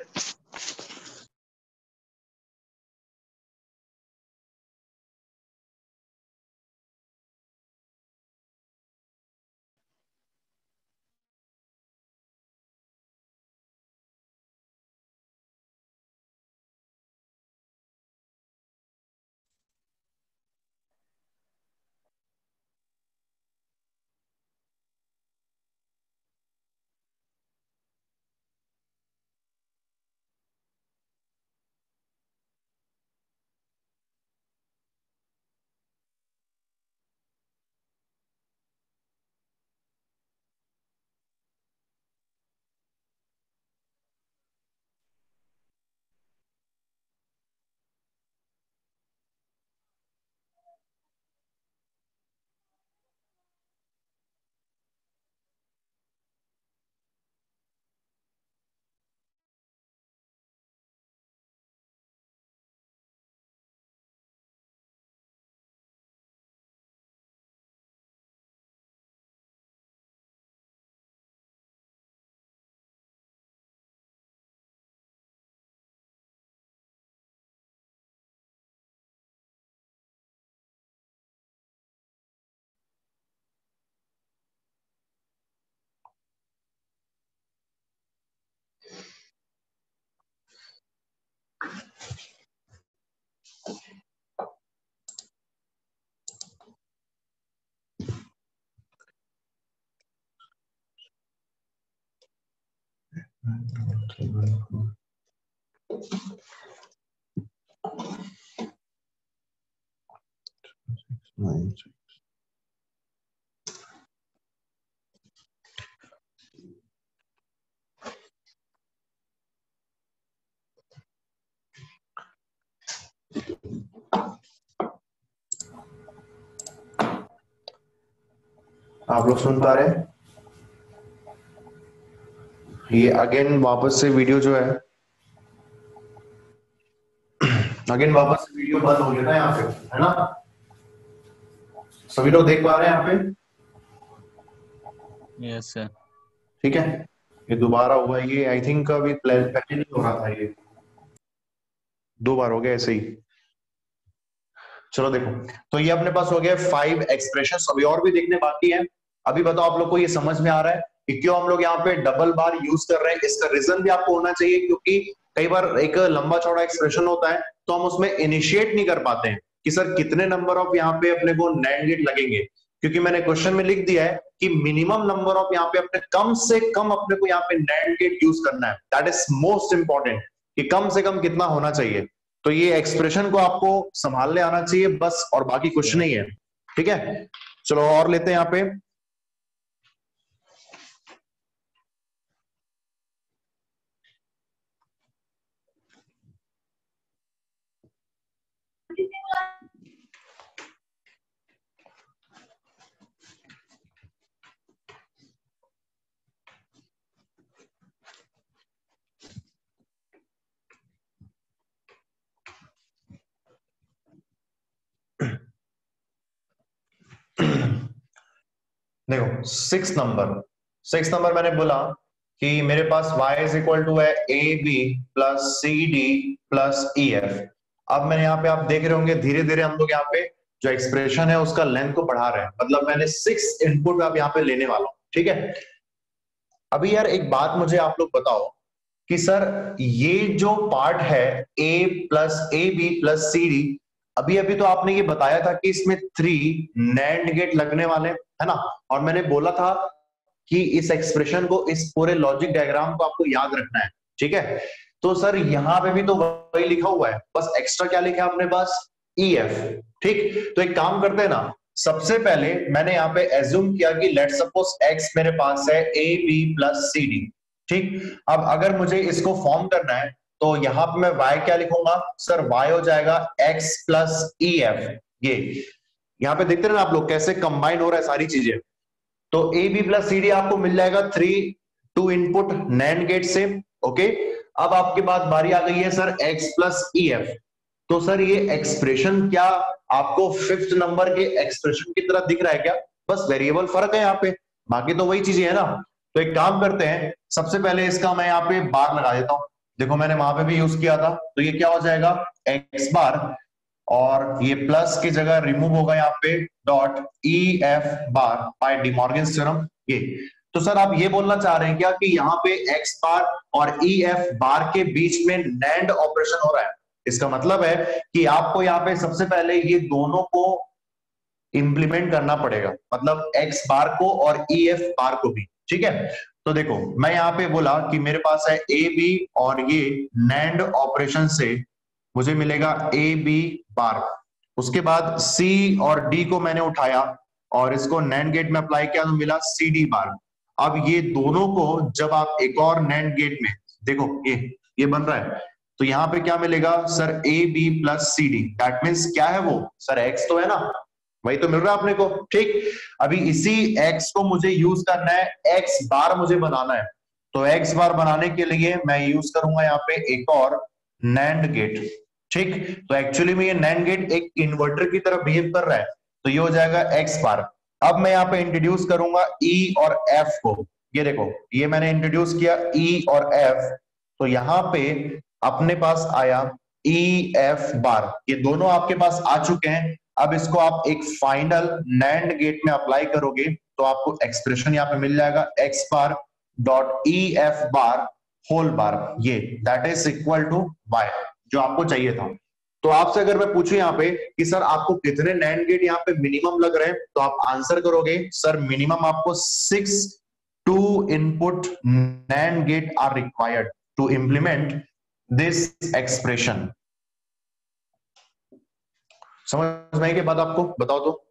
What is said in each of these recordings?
आप लोग सुन पा रहे हैं? ये अगेन वापस से वीडियो जो है, अगेन वापस से वीडियो बंद हो गया था यहाँ पे, है ना? सभी लोग देख पा रहे हैं यहाँ पे? Yes sir. ठीक है, ये दोबारा हुआ, ये आई थिंक अभी पहले नहीं हो रहा था, ये 2 बार हो गया ऐसे ही। चलो देखो, तो ये अपने पास हो गया 5 एक्सप्रेशंस, अभी और भी देखने बाकी है। अभी बताओ आप लोग को ये समझ में आ रहा है कि क्यों हम लोग यहाँ पे डबल बार यूज कर रहे हैं? इसका रीजन भी आपको होना चाहिए, क्योंकि कई बार एक लंबा चौड़ा एक्सप्रेशन होता है तो हम उसमें इनिशिएट नहीं कर पाते हैं कि सर कितने नंबर ऑफ यहाँ पे अपने को नैंड गेट लगेंगे, क्योंकि मैंने क्वेश्चन में लिख दिया है कि मिनिमम नंबर ऑफ यहाँ पे अपने कम से कम अपने को यहाँ पे नैंड गेट यूज करना है। दैट इज मोस्ट इंपॉर्टेंट कि कम से कम कितना होना चाहिए। तो ये एक्सप्रेशन को आपको संभालने आना चाहिए बस, और बाकी कुछ नहीं है। ठीक है, चलो और लेते हैं यहाँ पे। देखो 6 नंबर मैंने बोला कि मेरे पास y इज इक्वल टू है A B plus C D plus E F. अब मैंने यहाँ पे, आप देख रहे होंगे धीरे धीरे हम लोग यहाँ पे जो एक्सप्रेशन है उसका लेंथ को बढ़ा रहे हैं, मतलब मैंने 6 इनपुट अब यहाँ पे लेने वाला हूँ। ठीक है, अभी यार एक बात मुझे आप लोग बताओ कि सर ये जो पार्ट है a plus A B plus C D, अभी अभी तो आपने ये बताया था कि इसमें 3 नैंड गेट लगने वाले, है ना? और मैंने बोला था कि इस एक्सप्रेशन को, इस पूरे लॉजिक डायग्राम को आपको याद रखना है। ठीक है, तो सर यहां पे भी तो वही लिखा हुआ है, बस एक्स्ट्रा क्या लिखा है अपने पास? E F. ठीक, तो एक काम करते हैं ना, सबसे पहले मैंने यहाँ पे एज्यूम किया कि लेट सपोज एक्स मेरे पास है A B plus C D. ठीक, अब अगर मुझे इसको फॉर्म करना है तो यहाँ पे मैं y क्या लिखूंगा? सर y हो जाएगा x प्लस ई एफ। ये यहाँ पे देखते हैं ना आप लोग कैसे कंबाइन हो रहा है सारी चीजें। तो A B plus C D आपको मिल जाएगा 2 इनपुट नैंड गेट से। ओके, अब आपके पास बारी आ गई है sir x plus E F. तो सर ये एक्सप्रेशन क्या आपको 5th नंबर के एक्सप्रेशन की तरह दिख रहा है क्या? बस वेरिएबल फर्क है यहाँ पे, बाकी तो वही चीजें है ना। तो एक काम करते हैं, सबसे पहले इसका मैं यहाँ पे बार लगा देता हूँ। देखो मैंने वहां पे भी यूज किया था, तो ये क्या हो जाएगा एक्स बार, और ये प्लस की जगह रिमूव होगा यहाँ पे dot E F bar by De Morgan's theorem ये। तो सर आप ये बोलना चाह रहे हैं क्या कि यहाँ पे एक्स बार और ई एफ बार के बीच में नैंड ऑपरेशन हो रहा है? इसका मतलब है कि आपको यहाँ पे सबसे पहले ये दोनों को इंप्लीमेंट करना पड़ेगा, मतलब एक्स बार को और ई एफ बार को भी, ठीक है। तो देखो मैं यहाँ पे बोला कि मेरे पास है ए बी, और ये नैंड ऑपरेशन से मुझे मिलेगा ए बी बार। उसके बाद सी और डी को मैंने उठाया और इसको नैंड गेट में अप्लाई किया तो मिला सी डी बार। अब ये दोनों को जब आप एक और नैंड गेट में देखो, ये बन रहा है, तो यहाँ पे क्या मिलेगा sir A B plus C D, that means क्या है वो सर एक्स तो है ना, वही तो मिल रहा है अपने को, ठीक। अभी इसी x को मुझे यूज करना है, x बार मुझे बनाना है, तो x बार बनाने के लिए मैं यूज करूंगा यहाँ पे एक और नैंड गेट, ठीक। तो एक्चुअली में ये नैंड गेट एक इन्वर्टर की तरह बिहेव कर रहा है, तो ये हो जाएगा x बार। अब मैं यहाँ पे इंट्रोड्यूस करूंगा e और f को, ये देखो ये मैंने इंट्रोड्यूस किया e और f, तो यहाँ पे अपने पास आया ई एफ बार, ये दोनों आपके पास आ चुके हैं। अब इसको आप एक फाइनल नैंड गेट में अप्लाई करोगे तो आपको एक्सप्रेशन यहां पे मिल जाएगा X bar dot E F bar whole bar, ये that is equal to Y, जो आपको चाहिए था। तो आपसे अगर मैं पूछूं यहाँ पे कि सर आपको कितने नैंड गेट यहाँ पे मिनिमम लग रहे हैं, तो आप आंसर करोगे सर मिनिमम आपको 6 two input NAND gate are required to implement this expression. समझ में आई के बाद आपको बताओ तो।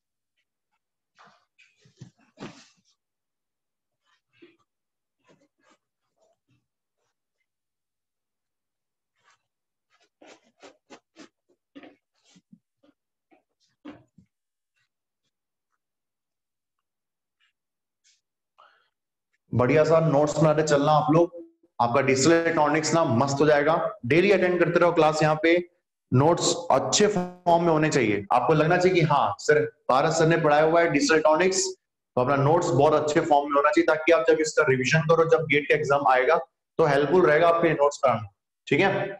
बढ़िया सा नोट्स बनाते चलना आप लोग, आपका डिजिटल इलेक्ट्रॉनिक्स ना मस्त हो जाएगा। डेली अटेंड करते रहो क्लास, यहाँ पे नोट्स अच्छे फॉर्म में होने चाहिए, आपको लगना चाहिए कि हाँ सर भारत सर ने पढ़ाया हुआ है डिजिटल इलेक्ट्रॉनिक्स, तो अपना नोट्स बहुत अच्छे फॉर्म में होना चाहिए, ताकि आप जब इसका रिविजन करो, जब गेट का एग्जाम आएगा तो हेल्पफुल रहेगा आपके नोट्स पढ़ाना, ठीक है।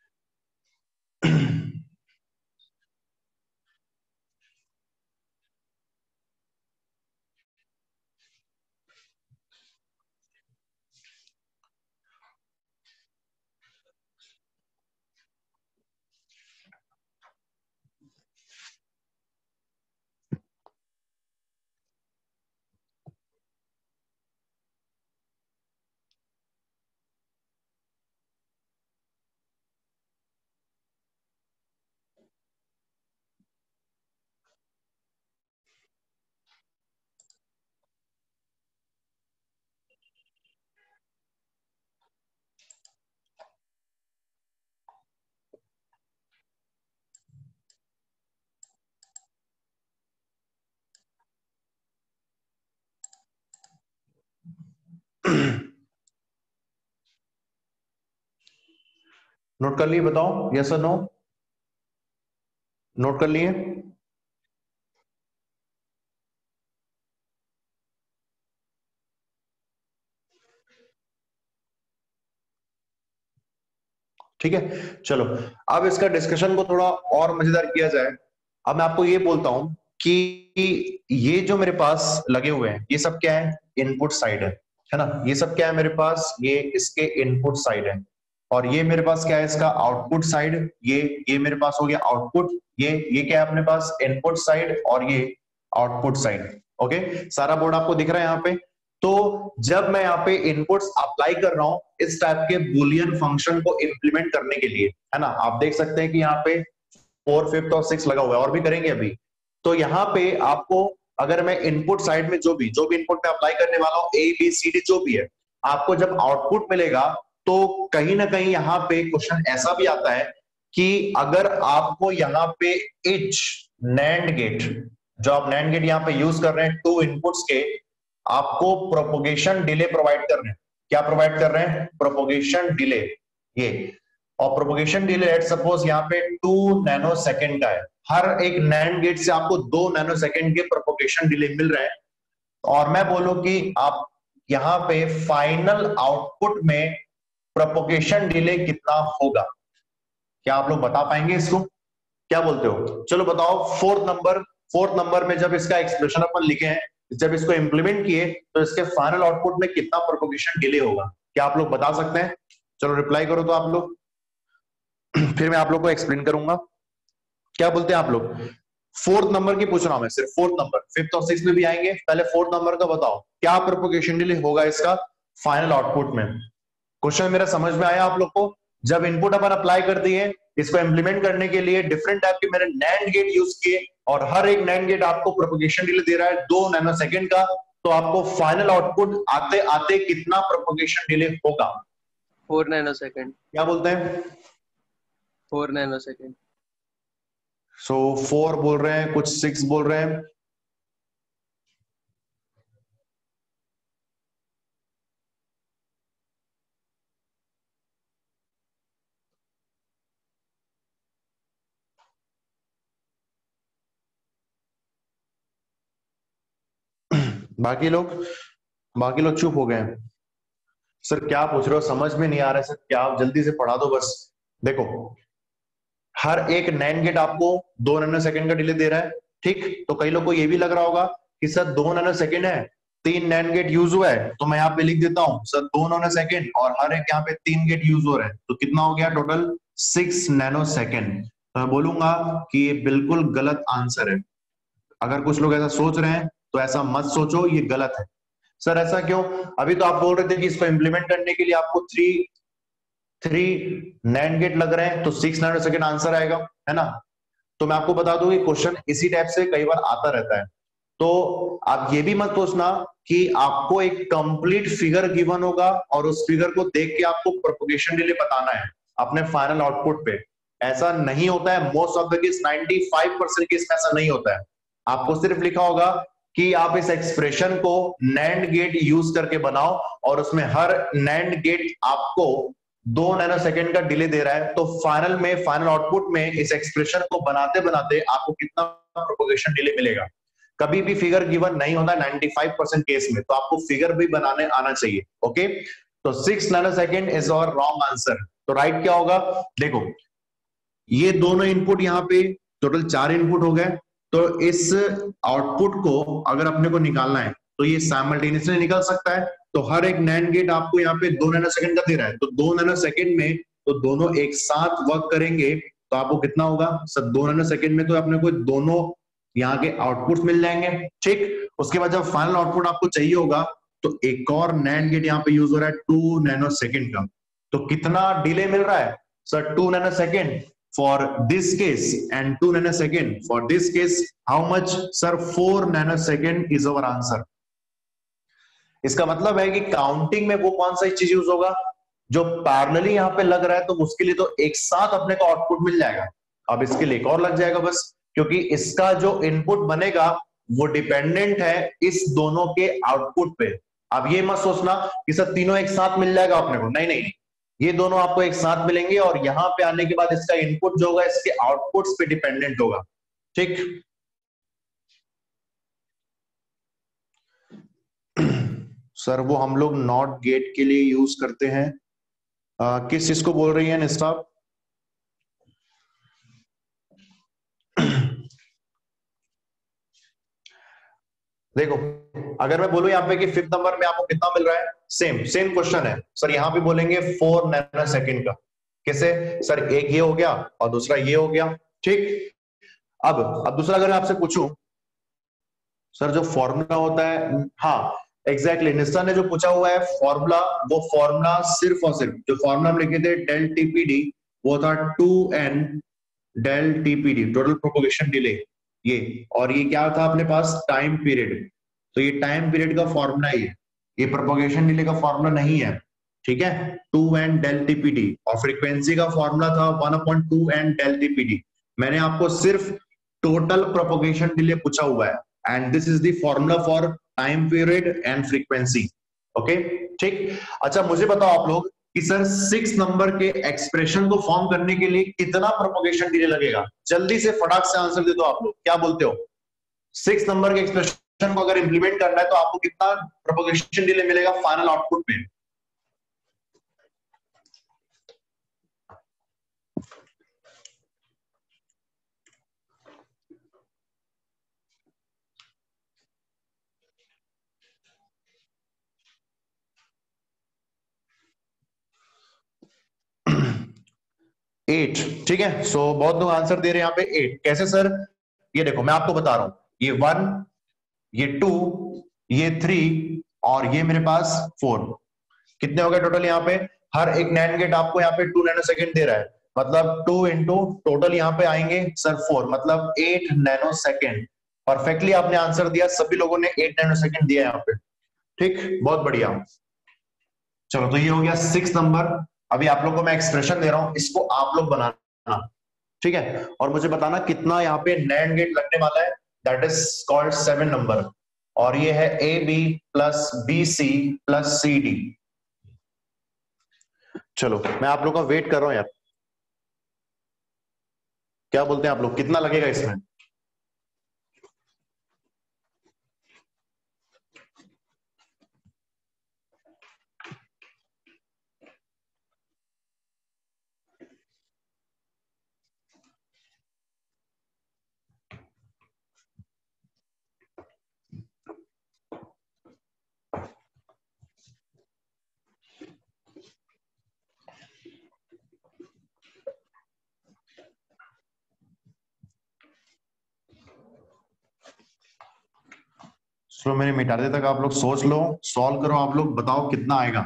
नोट कर लिए, बताओ यस और नो, नोट कर लिए। ठीक है चलो, अब इसका डिस्कशन को थोड़ा और मजेदार किया जाए। अब मैं आपको ये बोलता हूं कि ये जो मेरे पास लगे हुए हैं ये सब क्या है, इनपुट साइड है ना, ये सब क्या है मेरे पास, ये इसके इनपुट साइड है, और ये मेरे पास क्या है इसका आउटपुट साइड, ये मेरे पास हो गया आउटपुट, ये क्या है अपने पास इनपुट साइड, और ये आउटपुट साइड। ओके, सारा बोर्ड आपको दिख रहा है यहाँ पे। तो जब मैं यहाँ पे इनपुट्स अप्लाई कर रहा हूं इस टाइप के बुलियन फंक्शन को इंप्लीमेंट करने के लिए, है ना, आप देख सकते हैं कि यहाँ पे 4, 5 और 6 लगा हुआ है, और भी करेंगे अभी। तो यहाँ पे आपको अगर मैं इनपुट साइड में जो भी इनपुट में अप्लाई करने वाला हूँ ए बी सी डी जो भी है, आपको जब आउटपुट मिलेगा तो कहीं ना कहीं यहाँ पे क्वेश्चन ऐसा भी आता है कि अगर आपको यहाँ पे इच नैंड गेट, जो आप नैंड गेट यहाँ पे यूज कर रहे हैं 2 इनपुट्स के, आपको प्रोपोगेशन डिले प्रोवाइड कर रहे हैं। क्या प्रोवाइड कर रहे हैं, प्रोपोगेशन डिले, ये। और प्रोपोगेशन डिले लेट सपोज यहाँ पे 2 नैनो सेकेंड का है, हर एक नैंड गेट से आपको 2 नैनो सेकेंड के प्रोपोगेशन डिले मिल रहे हैं। और मैं बोलूं कि आप यहाँ पे फाइनल आउटपुट में प्रोपोगेशन डिले कितना होगा? क्या आप लोग बता पाएंगे इसको? क्या बोलते हो? चलो बताओ। फोर्थ नंबर में जब इसका एक्सप्रेशन अपन लिखे हैं, जब इसको इंप्लीमेंट किए, तो इसके फाइनल आउटपुट में कितना प्रोपोगेशन डिले होगा? क्या आप लोग बता सकते हैं? चलो रिप्लाई करो तो आप लोग, फिर मैं आप लोग को एक्सप्लेन करूंगा। क्या बोलते हैं आप लोग? फोर्थ नंबर की पूछ रहा हूं मैं, सिर्फ फोर्थ नंबर, फिफ्थ और सिक्स में भी आएंगे, पहले फोर्थ नंबर का बताओ, क्या प्रोपोगेशन डिले होगा इसका फाइनल आउटपुट में? क्वेश्चन मेरा समझ में आया आप लोग को? जब इनपुट अपन अप्लाई कर दिए, इसको इंप्लीमेंट करने के लिए डिफरेंट टाइप के मैंने नैंड गेट यूज किए, और हर एक नैंड गेट आपको प्रोपोगेशन डिले दे रहा है 2 नैनोसेकंड का, तो आपको फाइनल आउटपुट आते आते कितना प्रोपोगेशन डिले होगा? 4 नैनोसेकंड। क्या बोलते हैं? 4 नैनोसेकंड। सो 4 बोल रहे हैं, कुछ 6 बोल रहे हैं। बाकी लोग चुप हो गए हैं। सर क्या पूछ रहे हो, समझ में नहीं आ रहा है सर, क्या आप जल्दी से पढ़ा दो बस। देखो, हर एक नैंड गेट आपको 2 नैनो सेकंड का डिले दे रहा है, ठीक? तो कई लोग को ये भी लग रहा होगा कि सर 2 नैनो सेकंड है, 3 नैंड गेट यूज हुआ है, तो मैं यहाँ पे लिख देता हूँ सर 2 नैनो सेकंड, और हर एक यहाँ पे 3 गेट यूज हो रहे हैं, तो कितना हो गया टोटल? 6 nano second. तो मैं बोलूंगा कि ये बिल्कुल गलत आंसर है। अगर कुछ लोग ऐसा सोच रहे हैं तो ऐसा मत सोचो, ये गलत है। सर ऐसा क्यों? अभी तो आप बोल रहे थे कि इसको इंप्लीमेंट करने के लिए आपको थ्री नैंड गेट लग रहे हैं, तो 6 नैनो सेकंड आंसर आएगा, है ना? तो मैं आपको बता दूं कि क्वेश्चन इसी टाइप से कई बार आता रहता है। तो आप ये भी मत सोचना कि आपको एक कंप्लीट फिगर गिवन होगा और उस फिगर को देख के आपको प्रोपोगेशन डिले बताना है अपने फाइनल आउटपुट पे। ऐसा नहीं होता है। Most of the case 95% case में ऐसा नहीं होता है। आपको सिर्फ लिखा होगा कि आप इस एक्सप्रेशन को नैंड गेट यूज करके बनाओ, और उसमें हर नैंड गेट आपको 2 नैनो सेकंड का डिले दे रहा है, तो फाइनल आउटपुट में इस एक्सप्रेशन को बनाते बनाते आपको कितना प्रोपोगेशन डिले मिलेगा। कभी भी फिगर गिवन नहीं होता 95% केस में, तो आपको फिगर भी बनाने आना चाहिए। ओके, तो 6 nanosecond is our wrong answer. तो राइट क्या होगा? देखो, ये दोनों इनपुट यहाँ पे टोटल 4 इनपुट हो गए, तो इस आउटपुट को अगर अपने को निकालना है तो ये साइमल्टेनियसली निकल सकता है। तो हर एक नैंड गेट आपको यहाँ पे 2 नैनो सेकंड का दे रहा है, तो 2 नैनो सेकंड में तो दोनों एक साथ वर्क करेंगे, तो आपको कितना होगा सर? 2 नैनो सेकंड में तो अपने को दोनों यहाँ के आउटपुट मिल जाएंगे, ठीक? उसके बाद जब फाइनल आउटपुट आपको चाहिए होगा, तो एक और नैंड गेट यहाँ पे यूज हो रहा है 2 नैनो सेकंड का, तो कितना डिले मिल रहा है sir? 2 nanosecond for this case and 2 nanosecond for this case. How much sir? 4 nanosecond is our answer. इसका मतलब है कि काउंटिंग में वो कौन सा चीज यूज होगा जो पैरेलली यहाँ पे लग रहा है, तो उसके लिए तो एक साथ अपने को आउटपुट मिल जाएगा। अब इसके लिए एक और लग जाएगा बस, क्योंकि इसका जो इनपुट बनेगा वो डिपेंडेंट है इस दोनों के आउटपुट पे। अब ये मत सोचना कि सर तीनों एक साथ मिल जाएगा अपने को, नहीं नहीं, ये दोनों आपको एक साथ मिलेंगे, और यहां पे आने के बाद इसका इनपुट जो होगा इसके आउटपुट्स पे डिपेंडेंट होगा, ठीक? सर वो हम लोग नॉट गेट के लिए यूज करते हैं। किस चीज को बोल रही है निष्ठा? देखो, अगर मैं बोलूं यहाँ पे कि फिफ्थ नंबर में आपको कितना मिल रहा है, सेम क्वेश्चन है सर, यहाँ पे बोलेंगे 4 नैनो सेकंड का। कैसे सर? एक ये हो गया और दूसरा ये हो गया, ठीक? अब दूसरा अगर मैं आपसे पूछूं सर, जो फॉर्मूला होता है, हाँ एग्जैक्टली, निस्सा ने जो पूछा हुआ है फॉर्मूला, वो फॉर्मूला सिर्फ और सिर्फ जो फॉर्मूला हम लिखे थे डेल टीपीडी, वो था 2n del TPD, total propagation delay, ये। और ये क्या था अपने पास? Time period. तो ये टाइम पीरियड का फॉर्मूला ही है, ये प्रोपोगेशन डिले का फॉर्मूला नहीं है, ठीक है? 2n डेल टीपीडी, और फ्रीक्वेंसी का फॉर्मूला था 1/2n डेल टीपीडी। मैंने आपको सिर्फ टोटल प्रोपोगेशन डिले पूछा हुआ है, and this is the formula for time period and frequency. Okay, ठीक? अच्छा मुझे बताओ आप लोग कि सर 6 नंबर के एक्सप्रेशन को फॉर्म करने के लिए कितना प्रोपोगेशन डिले लगेगा? जल्दी से फटाक से आंसर दे दो आप लोग, क्या बोलते हो? 6 नंबर के एक्सप्रेशन को अगर इंप्लीमेंट करना है तो आपको कितना प्रोपोगेशन डिले मिलेगा फाइनल आउटपुट में? 8, ठीक है। सो बहुत लोग आंसर दे रहे हैं यहाँ पे 8। कैसे सर? ये देखो मैं आपको बता रहा हूं, ये 1, ये 2, ये 3 और ये मेरे पास 4। कितने हो गए टोटल यहाँ पे? हर एक नैंड गेट आपको यहाँ पे 2 नैनो सेकेंड दे रहा है, मतलब 2 इंटू टोटल यहाँ पे आएंगे सर 4, मतलब 8 नैनो सेकेंड। परफेक्टली आपने आंसर दिया, सभी लोगों ने 8 नैनो सेकेंड दिया यहाँ पे। ठीक, बहुत बढ़िया। चलो तो ये हो गया 6 नंबर। अभी आप लोग को मैं एक्सप्रेशन दे रहा हूं, इसको आप लोग बनाना, ठीक है, और मुझे बताना कितना यहाँ पे नैंड गेट लगने वाला है। दैट इज कॉल्ड 7 नंबर, और ये है A B plus B C plus C D. चलो मैं आप लोग का वेट कर रहा हूं यार, क्या बोलते हैं आप लोग, कितना लगेगा इसमें? चलो मैंने मिटा दे तक आप लोग सोच लो, सॉल्व करो, आप लोग बताओ कितना आएगा।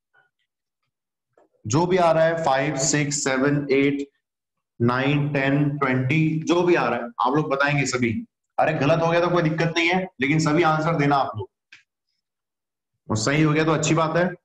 जो भी आ रहा है 5 6 7 8 9 10 20, जो भी आ रहा है आप लोग बताएंगे सभी। अरे गलत हो गया तो कोई दिक्कत नहीं है, लेकिन सभी आंसर देना आप लोग, और सही हो गया तो अच्छी बात है।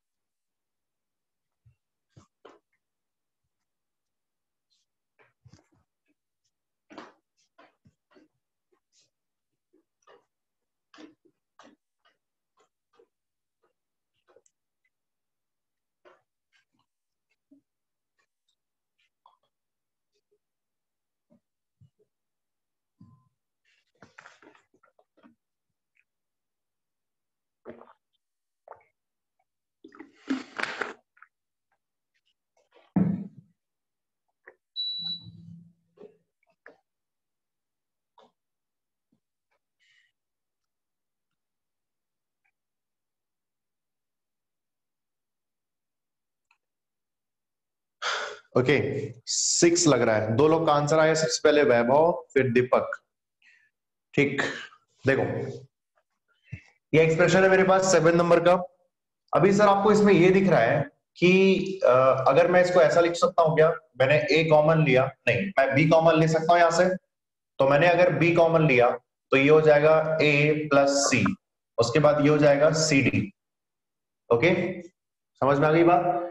ओके 6 लग रहा है। 2 लोग का आंसर आया, सबसे पहले वैभव फिर दीपक। ठीक, देखो ये एक्सप्रेशन है मेरे पास 7 नंबर का। अभी सर आपको इसमें ये दिख रहा है कि अगर मैं इसको ऐसा लिख सकता हूं क्या, मैंने ए कॉमन लिया, नहीं मैं बी कॉमन ले सकता हूं यहां से। तो मैंने अगर बी कॉमन लिया तो ये हो जाएगा ए प्लस सी, उसके बाद ये हो जाएगा सी डी। ओके, समझ में आ गई बात?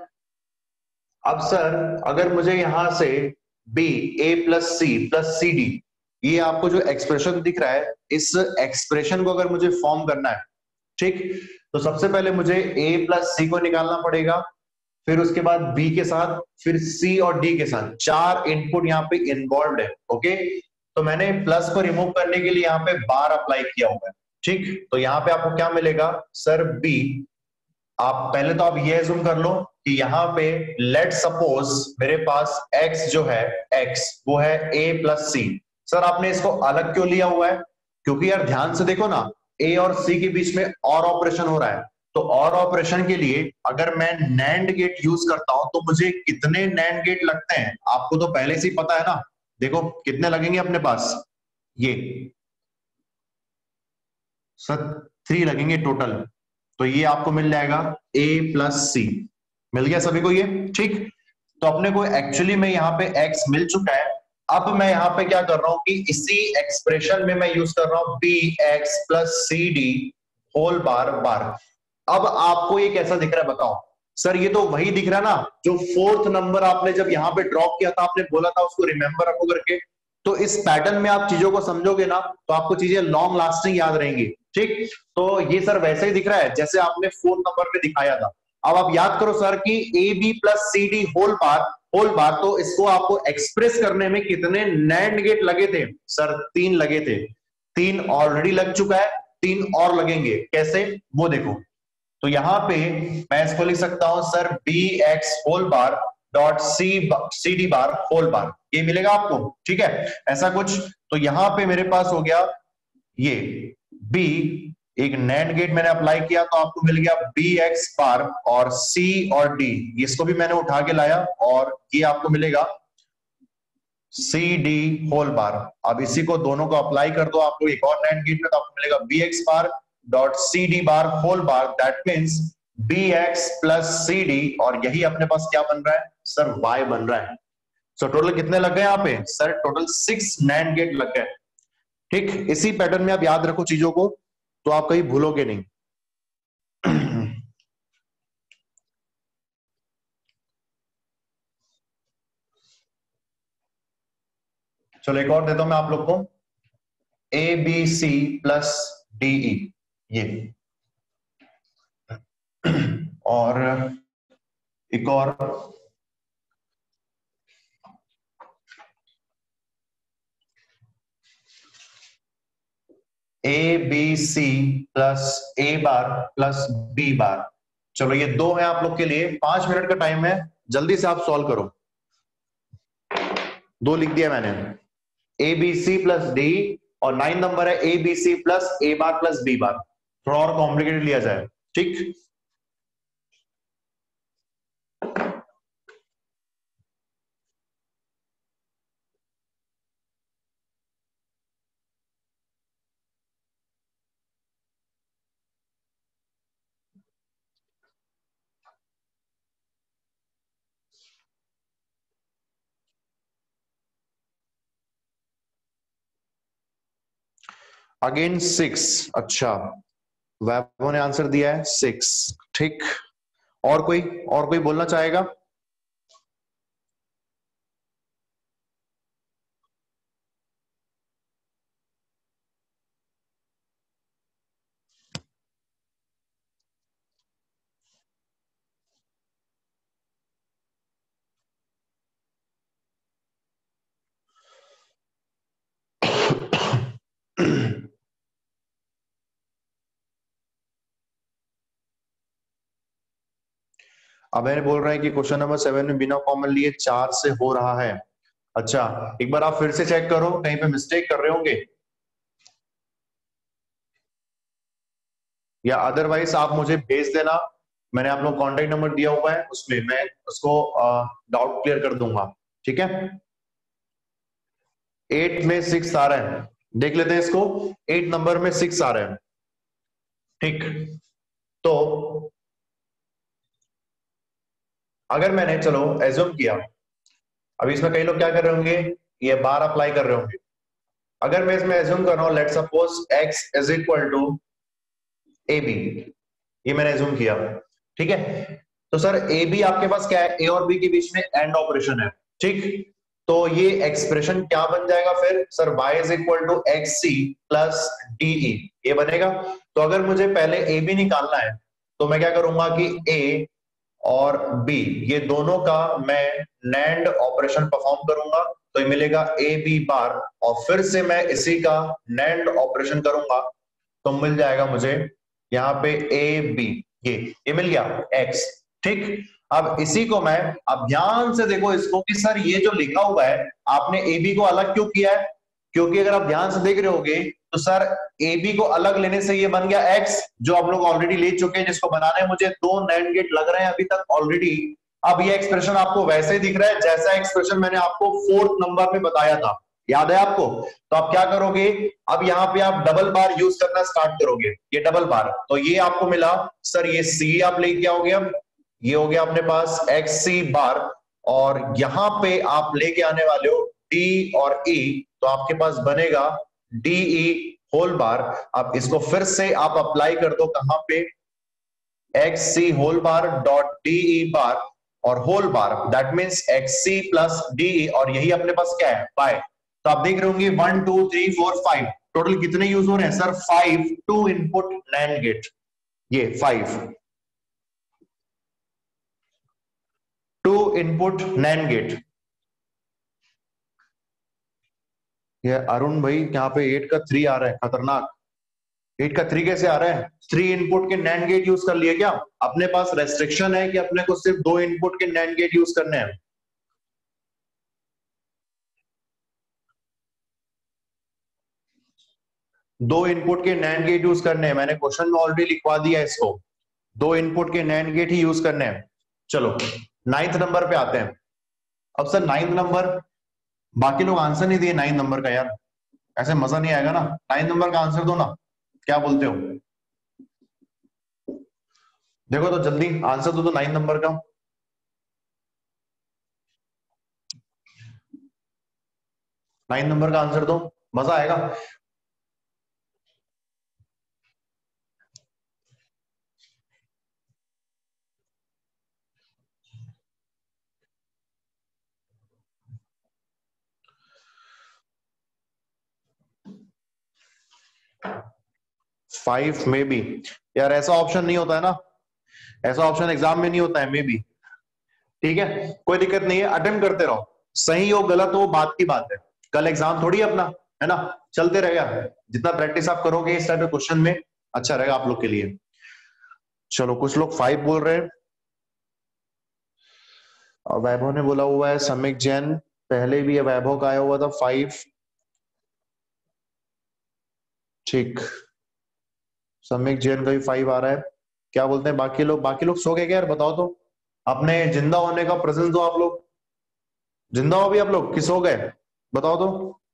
अब सर अगर मुझे यहां से B A plus C D, ये आपको जो एक्सप्रेशन दिख रहा है, इस एक्सप्रेशन को अगर मुझे फॉर्म करना है, ठीक, तो सबसे पहले मुझे ए प्लस सी को निकालना पड़ेगा, फिर उसके बाद बी के साथ, फिर सी और डी के साथ। 4 इनपुट यहाँ पे इन्वॉल्व है। ओके, तो मैंने प्लस को रिमूव करने के लिए यहाँ पे बार अप्लाई किया हुआ है। ठीक, तो यहाँ पे आपको क्या मिलेगा सर? बी, आप पहले तो आप ये एज्यूम कर लो कि यहाँ पे लेट सपोज मेरे पास x जो है, x वो है a प्लस सी। सर आपने इसको अलग क्यों लिया हुआ है? क्योंकि यार ध्यान से देखो ना, a और c के बीच में और ऑपरेशन हो रहा है, तो और ऑपरेशन के लिए अगर मैं नैंड गेट यूज करता हूं तो मुझे कितने नैंड गेट लगते हैं आपको तो पहले से ही पता है ना। देखो कितने लगेंगे अपने पास, ये सर 3 लगेंगे टोटल। तो ये आपको मिल जाएगा a प्लस सी, मिल गया सभी को ये। ठीक, तो अपने को एक्चुअली में यहाँ पे x मिल चुका है। अब मैं यहाँ पे क्या कर रहा हूं कि इसी एक्सप्रेशन में मैं यूज कर रहा हूं B X plus C D whole bar bar. अब आपको ये कैसा दिख रहा है बताओ? सर ये तो वही दिख रहा है ना जो 4th नंबर आपने जब यहाँ पे ड्रॉप किया था, आपने बोला था उसको रिमेंबर रखो करके। तो इस पैटर्न में आप चीजों को समझोगे ना तो आपको चीजें लॉन्ग लास्टिंग याद रहेंगी। ठीक, तो ये सर वैसे ही दिख रहा है जैसे आपने 4th नंबर पे दिखाया था। अब आप याद करो सर कि A B plus C D whole bar, तो इसको आपको एक्सप्रेस करने में कितने नैंड गेट लगे थे? सर 3 लगे थे। 3 ऑलरेडी लग चुका है, 3 और लगेंगे, कैसे वो देखो। तो यहां पे मैं इसको लिख सकता हूं sir B X whole bar dot C D bar whole bar, ये मिलेगा आपको। ठीक है, ऐसा कुछ। तो यहां पे मेरे पास हो गया ये बी एक नैंड गेट मैंने अप्लाई किया तो आपको मिल गया बी एक्स बार और सी और डी, इसको भी मैंने उठा के लाया और ये आपको मिलेगा सी डी होल बार। अब इसी को दोनों को अप्लाई कर दो आपको एक और नैंड गेट में, तो आपको मिलेगा B X bar dot C D bar whole bar, that means B X plus C D, और यही अपने पास क्या बन रहा है सर, वाई बन रहा है। सो टोटल कितने लग गए यहाँ पे सर, टोटल 6 नैंड गेट लग गए। ठीक, इसी पैटर्न में आप याद रखो चीजों को, तो आप कहीं भूलोगे नहीं। चलो एक और देता हूं मैं आप लोग को, A B C plus D E, ये और एक और A B C plus A bar plus B bar. चलो ये दो है आप लोग के लिए, 5 मिनट का टाइम है, जल्दी से आप सॉल्व करो। दो लिख दिया मैंने, A B C plus D, और 9 नंबर है A B C plus A bar plus B bar. थोड़ा और कॉम्प्लिकेटेड लिया जाए, ठीक। अगेन 6, अच्छा वैभव ने आंसर दिया है 6, ठीक। और कोई बोलना चाहेगा? अब मैंने बोल रहा है कि क्वेश्चन नंबर 7 में बिना कॉमन लिए 4 से हो रहा है। अच्छा एक बार आप फिर से चेक करो, कहीं पे मिस्टेक कर रहे होंगे, या अदरवाइज आप मुझे भेज देना, मैंने आप लोग कॉन्टेक्ट नंबर दिया हुआ है, उसमें मैं उसको डाउट क्लियर कर दूंगा, ठीक है। 8 में 6 आ रहा है, देख लेते हैं इसको, 8 नंबर में 6 आ रहा है, ठीक। तो अगर मैंने चलो एज्यूम किया, अभी इसमें कई लोग क्या कर रहे होंगे, ये बार अप्लाई कर रहे होंगे। अगर मैं इसमें एज्यूम कर रहा हूं, let suppose x is equal to A B, ये मैंने एज्यूम किया, ठीक है। तो सर ए बी आपके पास क्या है, ए और बी के बीच में एंड ऑपरेशन है, ठीक। तो ये एक्सप्रेशन क्या बन जाएगा फिर sir, y is equal to X C plus D E, ये बनेगा। तो अगर मुझे पहले ए बी निकालना है, तो मैं क्या करूंगा कि ए और बी ये दोनों का मैं नैंड ऑपरेशन परफॉर्म करूंगा, तो ये मिलेगा ए बी बार, और फिर से मैं इसी का नैंड ऑपरेशन करूंगा, तो मिल जाएगा मुझे यहाँ पे ए बी, ये मिल गया एक्स, ठीक। अब इसी को मैं, अब ध्यान से देखो इसको कि सर ये जो लिखा हुआ है आपने ए बी को अलग क्यों किया है, क्योंकि अगर आप ध्यान से देख रहे होगे तो सर ए बी को अलग लेने से ये बन गया एक्स, जो आप लोग ऑलरेडी ले चुके हैं, जिसको बनाने में मुझे 2 नैंड गेट लग रहे हैं अभी तक ऑलरेडी। अब ये एक्सप्रेशन आपको वैसे ही दिख रहा है जैसा एक्सप्रेशन मैंने आपको 4th नंबर में बताया था, याद है आपको। तो आप क्या करोगे, अब यहाँ पे आप डबल बार यूज करना स्टार्ट करोगे, ये डबल बार, तो ये आपको मिला सर, ये सी आप लेके आओगे, अब ये हो गया अपने पास एक्स सी बार, और यहां पे आप लेके आने वाले हो डी और ई, तो आपके पास बनेगा डीई होल बार। अब इसको फिर से आप अप्लाई कर दो कहां पे, X C whole bar dot D E bar और whole bar, that means X C plus D E, और यही अपने पास क्या है बाय। तो आप देख रहे होंगे 1 2 3 4 5 टोटल कितने यूज हो रहे हैं सर, 5 2 इनपुट नैंड गेट, ये 5 2 इनपुट नैंड गेट। ये अरुण भाई यहाँ पे 8 का 3 आ रहा है, खतरनाक। 8 का 3 कैसे आ रहा है, 3 इनपुट के नैंड गेट यूज कर लिए क्या, अपने पास रेस्ट्रिक्शन है कि अपने को सिर्फ 2 इनपुट के नैंड गेट यूज करने हैं। दो इनपुट के नैंड गेट यूज करने हैं, मैंने क्वेश्चन में ऑलरेडी लिखवा दिया इसको, दो इनपुट के नैंड गेट ही यूज करने हैं। चलो 9th नंबर पे आते हैं। अब सर 9th नंबर, बाकी लोग आंसर नहीं दिए 9th नंबर का यार, ऐसे मजा नहीं आएगा ना। 9th नंबर का आंसर दो ना, क्या बोलते हो? देखो तो जल्दी आंसर दो तो 9th नंबर का। 9th नंबर का आंसर दो, मजा आएगा। फाइव में बी, यार ऐसा ऑप्शन नहीं होता है ना, ऐसा ऑप्शन एग्जाम में नहीं होता है, मे बी। ठीक है कोई दिक्कत नहीं है, अटेम्प्ट करते रहो, सही हो गलत हो बात की बात है, कल एग्जाम थोड़ी अपना है ना, चलते रहेगा। जितना प्रैक्टिस आप करोगे इस टाइप के क्वेश्चन में अच्छा रहेगा आप लोग के लिए। चलो कुछ लोग 5 बोल रहे हैं, वैभव ने बोला हुआ है, समीक जैन पहले भी वैभव का आया हुआ था 5। ठीक, समीक जैन का भी 5 आ रहा है। क्या बोलते हैं बाकी लोग? बाकी लोग सो गए क्या यार, बताओ तो, अपने जिंदा होने का प्रेजेंस दो। आप लोग जिंदा हो भी आप लोग कि सो गए, बताओ तो।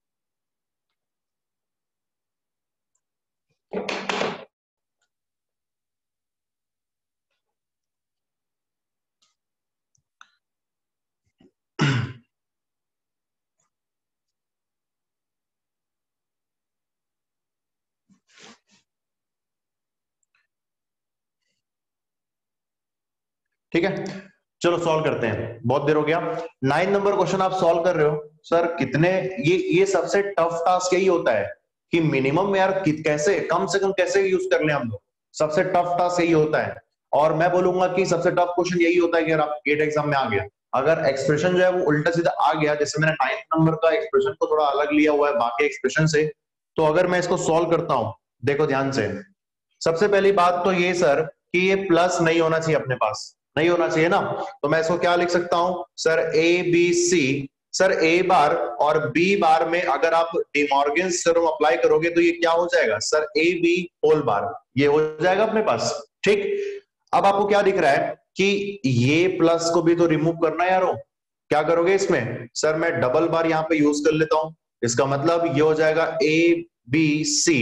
ठीक है चलो सॉल्व करते हैं, बहुत देर हो गया। 9 नंबर क्वेश्चन आप सॉल्व कर रहे हो सर, कितने, ये सबसे टफ टास्क यही होता है कि मिनिमम यार कैसे कम से कम कैसे यूज कर ले हम लोग, सबसे टफ टास्क यही होता है। और मैं बोलूंगा कि सबसे टफ क्वेश्चन यही होता है कि अगर आप गेट एग्जाम में आ गया, अगर एक्सप्रेशन जो है वो उल्टा सीधा आ गया, जैसे मैंने 9th नंबर का एक्सप्रेशन को थोड़ा अलग लिया हुआ है बाकी एक्सप्रेशन से, तो अगर मैं इसको सॉल्व करता हूं, देखो ध्यान से, सबसे पहली बात तो ये सर कि ये प्लस नहीं होना चाहिए अपने पास, नहीं होना चाहिए ना, तो मैं इसको क्या लिख सकता हूं sir, A B C. Sir A bar और बी बार में अगर आप डिमॉर्गन्स थ्योरम अप्लाई करोगे तो ये क्या हो जाएगा sir, A B whole bar, ये हो जाएगा अपने पास। ठीक, अब आपको क्या दिख रहा है कि ये प्लस को भी तो रिमूव करना है यारो, क्या करोगे इसमें सर, मैं डबल बार यहां पे यूज कर लेता हूं, इसका मतलब ये हो जाएगा ए बी सी,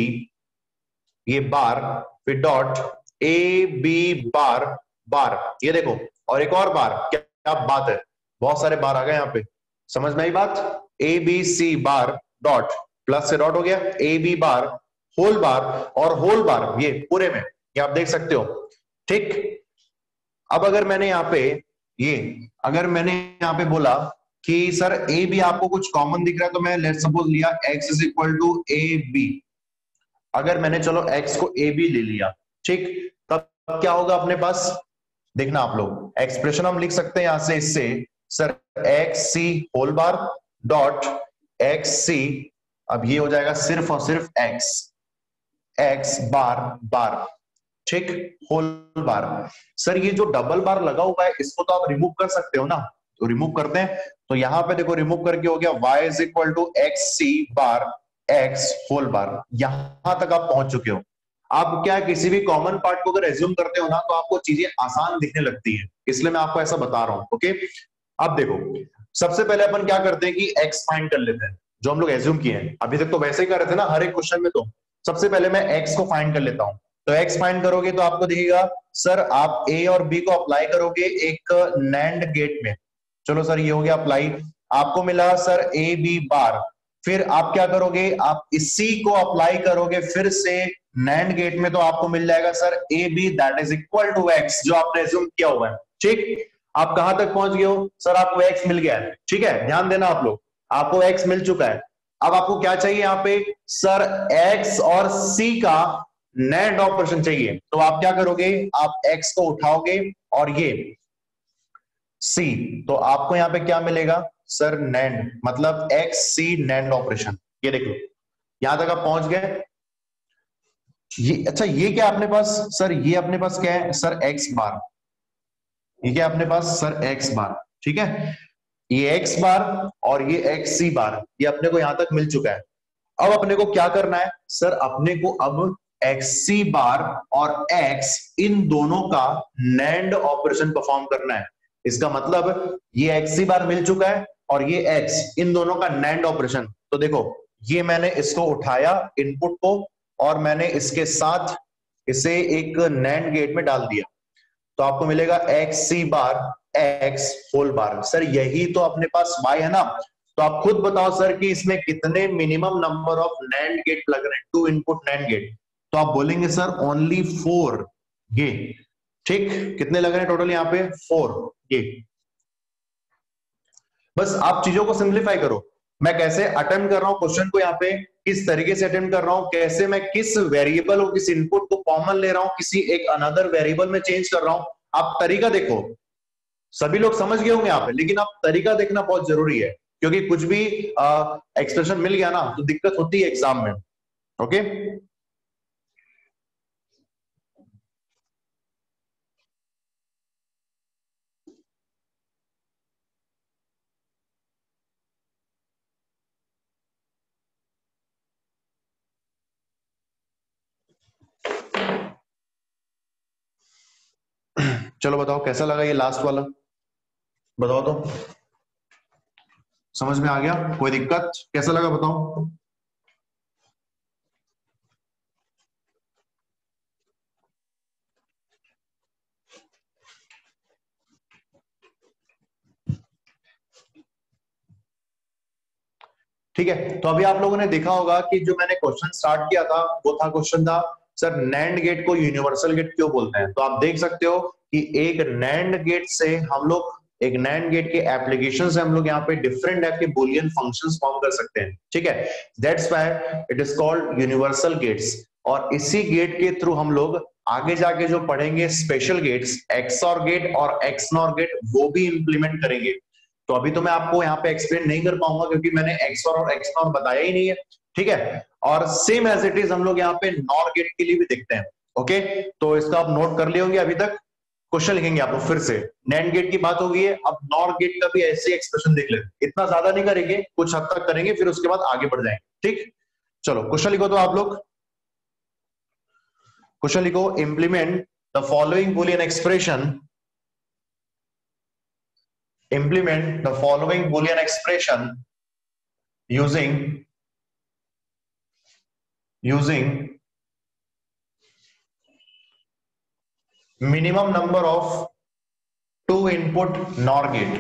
ये बार, फिर डॉट ए बी बार बार, ये देखो, और एक और बार, क्या क्या बात है, बहुत सारे बार आ गए यहाँ पे, समझ में आई बात। A B C bar dot, plus से डॉट हो गया, ए बी बार होल बार, और होल बार ये पूरे में, ये आप देख सकते हो। ठीक, अब अगर मैंने यहाँ पे ये, अगर मैंने यहाँ पे बोला कि सर ए बी आपको कुछ कॉमन दिख रहा है, तो मैं लेट्स सपोज लिया x is equal to A B, अगर मैंने चलो x को ए बी ले लिया, ठीक, तब क्या होगा अपने पास, देखना आप लोग, एक्सप्रेशन हम लिख सकते हैं यहां से इससे, sir X C whole bar dot X C, अब ये हो जाएगा सिर्फ और सिर्फ एक्स, एक्स बार बार, ठीक, होल बार। सर ये जो डबल बार लगा हुआ है इसको तो आप रिमूव कर सकते हो ना, तो रिमूव करते हैं, तो यहां पे देखो रिमूव करके हो गया y is equal to X C bar X whole bar, यहां तक आप पहुंच चुके हो। आप क्या किसी भी कॉमन पार्ट को अगर एज्यूम करते हो ना तो आपको चीजें आसान दिखने लगती है, इसलिए मैं आपको ऐसा बता रहा हूं। ओके, अब देखो सबसे पहले अपन क्या करते हैं कि x फाइंड कर लेते हैं, जो हम लोग एज्यूम किए हैं, अभी तक तो वैसे ही कर रहे थे ना हर एक क्वेश्चन में, तो सबसे पहले मैं x को फाइंड कर लेता हूं। तो x फाइंड करोगे तो आपको दिखेगा सर, आप a और b को अप्लाई करोगे एक नैंड गेट में, चलो सर ये हो गया अप्लाई, आपको मिला सर a b बार, फिर आप क्या करोगे, आप इसी को अप्लाई करोगे फिर से नैंड गेट में, तो आपको मिल जाएगा sir A B that is equal to X, जो आपने एज्यूम किया हुआ है। ठीक, आप कहां तक पहुंच गए हो सर, आपको एक्स मिल गया है, ठीक है, ध्यान देना आप लोग, आपको एक्स मिल चुका है। अब आपको क्या चाहिए यहाँ पे सर, एक्स और सी का नैंड ऑपरेशन चाहिए, तो आप क्या करोगे, आप एक्स को उठाओगे और ये सी, तो आपको यहां पे क्या मिलेगा सर, नैंड, मतलब एक्स सी नैंड ऑपरेशन, ये देखो यहां तक आप पहुंच गए। ये अच्छा, ये क्या अपने पास सर, ये अपने पास क्या है सर, एक्स बार, ये क्या अपने पास सर एक्स बार, ठीक है, ये एक्स बार और ये एक्स सी बार, ये अपने को यहां तक मिल चुका है। अब अपने को क्या करना है सर, अपने को अब एक्सी बार और एक्स इन दोनों का नैंड ऑपरेशन परफॉर्म करना है। इसका मतलब ये एक्सी बार मिल चुका है और ये एक्स, इन दोनों का नैंड ऑपरेशन। तो देखो ये मैंने इसको उठाया इनपुट को और मैंने इसके साथ इसे एक नैंड गेट में डाल दिया, तो आपको मिलेगा X C bar X whole bar. Sir यही तो अपने पास y है ना, तो आप खुद बताओ सर कि इसमें कितने minimum number of NAND gate लग रहे हैं, 2 इनपुट नैंड गेट। तो आप बोलेंगे सर ओनली 4 ये, ठीक, कितने लग रहे हैं टोटल यहाँ पे 4 ये। बस आप चीजों को सिंप्लीफाई करो, मैं कैसे अटेम्प्ट कर रहा हूं क्वेश्चन को, यहाँ पे किस तरीके से अटेम्प्ट कर रहा हूं, कैसे मैं किस वेरिएबल और किस इनपुट को कॉमन ले रहा हूं, किसी एक अनदर वेरिएबल में चेंज कर रहा हूं। आप तरीका देखो, सभी लोग समझ गए होंगे यहाँ पे, लेकिन आप तरीका देखना बहुत जरूरी है, क्योंकि कुछ भी एक्सप्रेशन मिल गया ना तो दिक्कत होती है एग्जाम में। ओके चलो बताओ कैसा लगा ये लास्ट वाला, बताओ तो, समझ में आ गया, कोई दिक्कत, कैसा लगा बताओ। ठीक है, तो अभी आप लोगों ने देखा होगा कि जो मैंने क्वेश्चन स्टार्ट किया था वो था, क्वेश्चन था सर नैंड गेट को यूनिवर्सल गेट क्यों बोलते हैं। तो आप देख सकते हो कि एक नैंड गेट से हम लोग, एक नैंड गेट के एप्लीकेशन से हम लोग यहाँ पे डिफरेंट टाइप के बुलियन फंक्शंस फॉर्म कर सकते हैं, ठीक है, that's why it is called universal gates. और इसी गेट के थ्रू हम लोग आगे जाके जो पढ़ेंगे स्पेशल गेट्स, एक्सऑर गेट और एक्सनॉर गेट, वो भी इंप्लीमेंट करेंगे। तो अभी तो मैं आपको यहाँ पे एक्सप्लेन नहीं कर पाऊंगा क्योंकि मैंने एक्सऑर और एक्सनॉर बताया ही नहीं है, ठीक है। और सेम एज इट इज हम लोग यहाँ पे नॉर गेट के लिए भी देखते हैं। ओके, तो इसका आप नोट कर लिए होंगे, अभी तक क्वेश्चन लिखेंगे आप लोग फिर से। नैंड गेट की बात हो गई है, अब नॉर गेट का भी ऐसे एक्सप्रेशन देख लेते, इतना ज्यादा नहीं करेंगे, कुछ हद तक करेंगे, फिर उसके बाद आगे बढ़ जाएंगे, ठीक। चलो क्वेश्चन लिखो तो आप लोग, क्वेश्चन लिखो, implement the following Boolean expression, implement the following boolean expression using minimum number of 2 input NOR gate।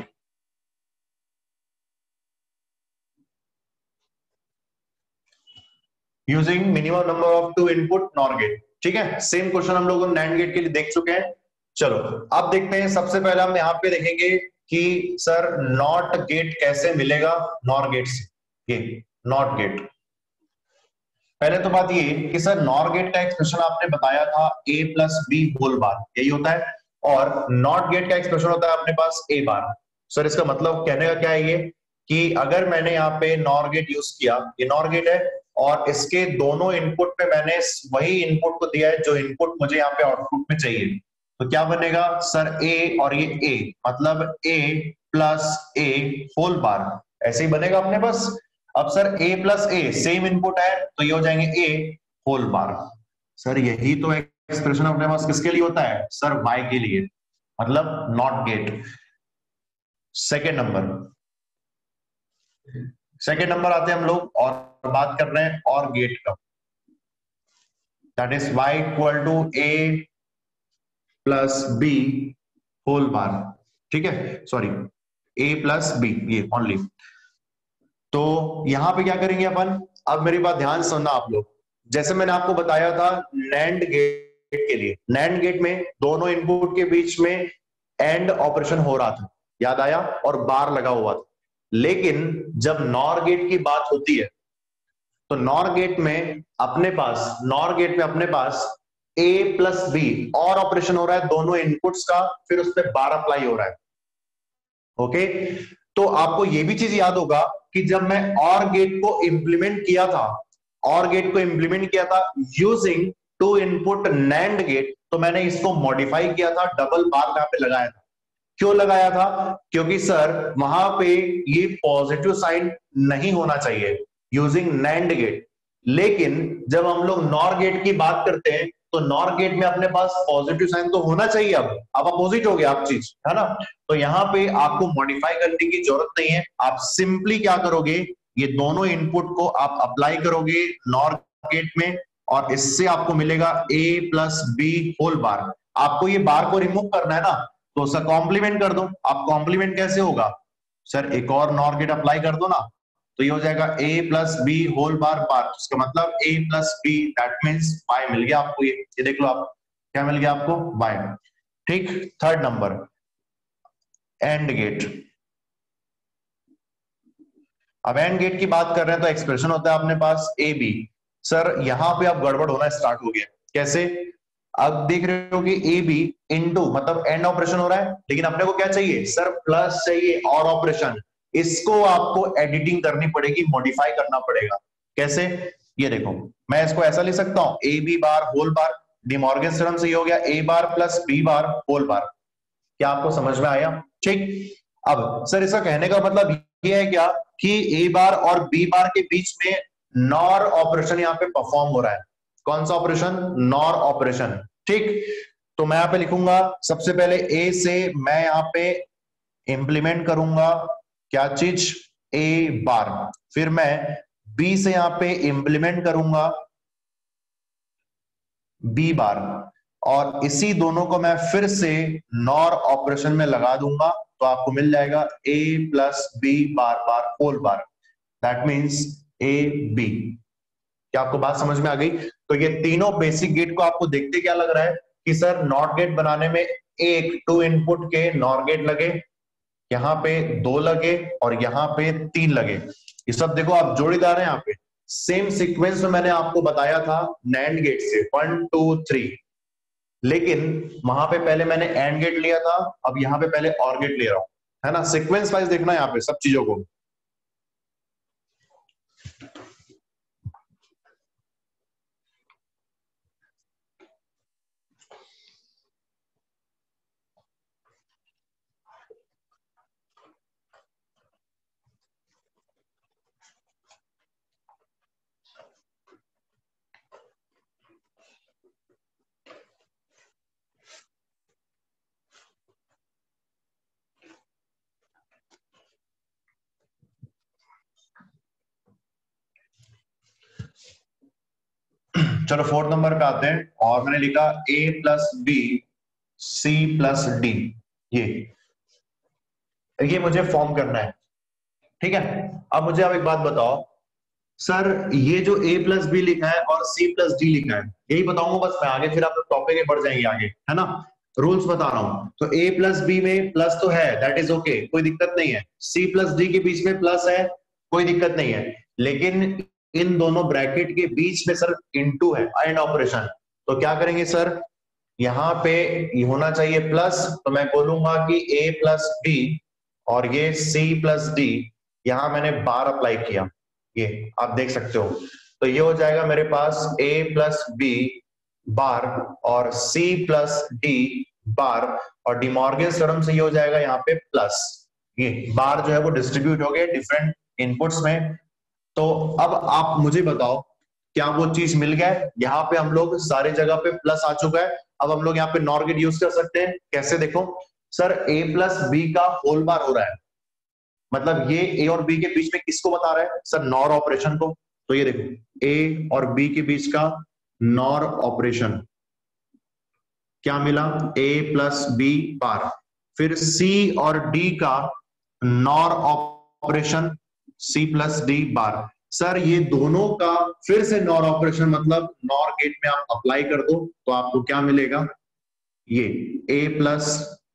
Using minimum number of 2 input NOR gate, ठीक है। सेम क्वेश्चन हम लोग नैंड गेट के लिए देख चुके हैं। चलो अब देखते हैं, सबसे पहले हम यहाँ पे देखेंगे कि सर नॉट गेट कैसे मिलेगा नॉर गेट से। ये नॉट गेट, पहले तो बात ये कि सर नॉर गेट का एक्सप्रेशन आपने बताया था a plus B whole bar, यही होता है, और नॉट गेट का एक्सप्रेशन होता है अपने पास a बार। सर इसका मतलब कहने का क्या है ये, कि अगर मैंने यहाँ पे नॉर गेट यूज किया, ये नॉर गेट है और इसके दोनों इनपुट पे मैंने वही इनपुट को दिया है जो इनपुट मुझे यहाँ पे आउटपुट में चाहिए, तो क्या बनेगा सर a और ये a, मतलब a plus a whole bar, ऐसे ही बनेगा अपने पास। अब sir a plus a same input है तो ये हो जाएंगे a होल बार। सर यही तो एक्सप्रेशन अपने पास किसके लिए होता है सर, y के लिए, मतलब नॉट गेट। सेकेंड नंबर आते हैं हम लोग और बात कर रहे हैं और गेट का, that is y equal to a plus b whole bar, ठीक है, सॉरी a प्लस b, ये ओनली। तो यहां पे क्या करेंगे अपन, अब मेरी बात ध्यान सुनना आप लोग, जैसे मैंने आपको बताया था नैंड गेट के लिए, नैंड गेट में दोनों इनपुट के बीच में एंड ऑपरेशन हो रहा था, याद आया, और बार लगा हुआ था। लेकिन जब नॉर गेट की बात होती है तो नॉर गेट में अपने पास a प्लस बी और ऑपरेशन हो रहा है दोनों इनपुट्स का, फिर उस पर बार अप्लाई हो रहा है। ओके, तो आपको यह भी चीज याद होगा कि जब मैं और गेट को इंप्लीमेंट किया था यूजिंग 2 इनपुट नैंड गेट, तो मैंने इसको मॉडिफाई किया था, डबल बार यहाँ पे लगाया था। क्यों लगाया था, क्योंकि सर वहां पे ये पॉजिटिव साइन नहीं होना चाहिए यूजिंग नैंड गेट। लेकिन जब हम लोग नॉर गेट की बात करते हैं तो नॉर गेट में अपने पास पॉजिटिव साइन तो होना चाहिए। अब अपोजिट हो गया आप चीज, है ना। तो यहाँ पे आपको मॉडिफाई करने की जरूरत नहीं है, आप सिंपली क्या करोगे, ये दोनों इनपुट को आप अप्लाई करोगे नॉर गेट में, और इससे आपको मिलेगा a plus B whole bar. आपको ये बार को रिमूव करना है ना, तो उसका कॉम्प्लीमेंट कर दो। आप कॉम्प्लीमेंट कैसे होगा, सर एक और नॉर गेट अप्लाई कर दो ना, तो ये हो जाएगा a plus B whole bar bar, उसका मतलब a plus B, that means y मिल गया आपको। ये देख लो आप, क्या मिल गया आपको, y। ठीक, थर्ड नंबर एंड गेट। अब एंड गेट की बात कर रहे हैं तो एक्सप्रेशन होता है अपने पास ए बी। सर यहां पे अब गड़बड़ होना स्टार्ट हो गया, कैसे, अब देख रहे हो कि ए बी इंटू मतलब एंड ऑपरेशन हो रहा है, लेकिन अपने को क्या चाहिए सर, प्लस चाहिए और ऑपरेशन। इसको आपको एडिटिंग करनी पड़ेगी, मॉडिफाई करना पड़ेगा। कैसे, ये देखो, मैं इसको ऐसा लिख सकता हूं, A B bar whole bar, De Morgan theorem से ये हो गया A bar plus B bar whole bar. क्या आपको समझ में आया, ठीक। अब सर इसका कहने का मतलब ये है क्या कि ए बार और बी बार के बीच में नॉर ऑपरेशन यहां पे परफॉर्म हो रहा है। कौन सा ऑपरेशन, नॉर ऑपरेशन, ठीक। तो मैं यहां पे लिखूंगा सबसे पहले ए से मैं यहां पे इंप्लीमेंट करूंगा क्या चीज, ए बार, फिर मैं बी से यहां पे इंप्लीमेंट करूंगा बी बार, और इसी दोनों को मैं फिर से नॉर ऑपरेशन में लगा दूंगा, तो आपको मिल जाएगा a plus B bar bar whole bar, that means A B. क्या आपको बात समझ में आ गई। तो ये तीनों बेसिक गेट को आपको देखते क्या लग रहा है कि सर नॉट गेट बनाने में एक 2 इनपुट के नॉर गेट लगे, यहाँ पे 2 लगे और यहाँ पे 3 लगे। ये सब देखो आप जोड़ीदार है, यहाँ पे सेम सीक्वेंस में मैंने आपको बताया था नैंड गेट से 1 2 3, लेकिन वहां पे पहले मैंने एंड गेट लिया था, अब यहाँ पे पहले और गेट ले रहा हूं, है ना। सीक्वेंस वाइज देखना यहाँ पे सब चीजों को। चलो फोर्थ नंबर पे आते हैं, और मैंने लिखा a plus B C plus D. ये मुझे फॉर्म करना है, ठीक है। अब मुझे आप एक बात बताओ, सर ये जो a प्लस बी लिखा है और c प्लस डी लिखा है, यही बताऊंगा बस मैं, आगे फिर आप टॉपिक बढ़ जाएंगे आगे, है ना। रूल्स बता रहा हूं, तो a प्लस बी में प्लस तो है, दैट इज ओके, कोई दिक्कत नहीं है। c प्लस डी के बीच में प्लस है, कोई दिक्कत नहीं है, लेकिन इन दोनों ब्रैकेट के बीच में सर इनटू है, एंड ऑपरेशन। तो क्या करेंगे सर, यहाँ पे ये होना चाहिए प्लस, तो मैं बोलूंगा कि a प्लस बी और ये c प्लस डी, यहां मैंने बार अप्लाई किया, ये आप देख सकते हो। तो ये हो जाएगा मेरे पास a प्लस बी बार और c प्लस डी बार, और डिमॉर्गन थ्योरम से ये हो जाएगा यहाँ पे प्लस, ये बार जो है वो डिस्ट्रीब्यूट हो गए डिफरेंट इनपुट्स में। तो अब आप मुझे बताओ, क्या वो चीज मिल गया है, यहाँ पे हम लोग सारी जगह पे प्लस आ चुका है। अब हम लोग यहाँ पे नॉर गेट यूज कर सकते हैं, कैसे, देखो सर a प्लस बी का होल बार हो रहा है, मतलब ये a और b के बीच में किसको बता रहा है सर, नॉर ऑपरेशन को। तो ये देखो a और b के बीच का नॉर ऑपरेशन क्या मिला, a प्लस बी बार, फिर c और d का NOR operation c plus D bar. Sir ये दोनों का फिर से नॉर ऑपरेशन, मतलब नॉर गेट में आप अप्लाई कर दो, तो आपको क्या मिलेगा, ये a प्लस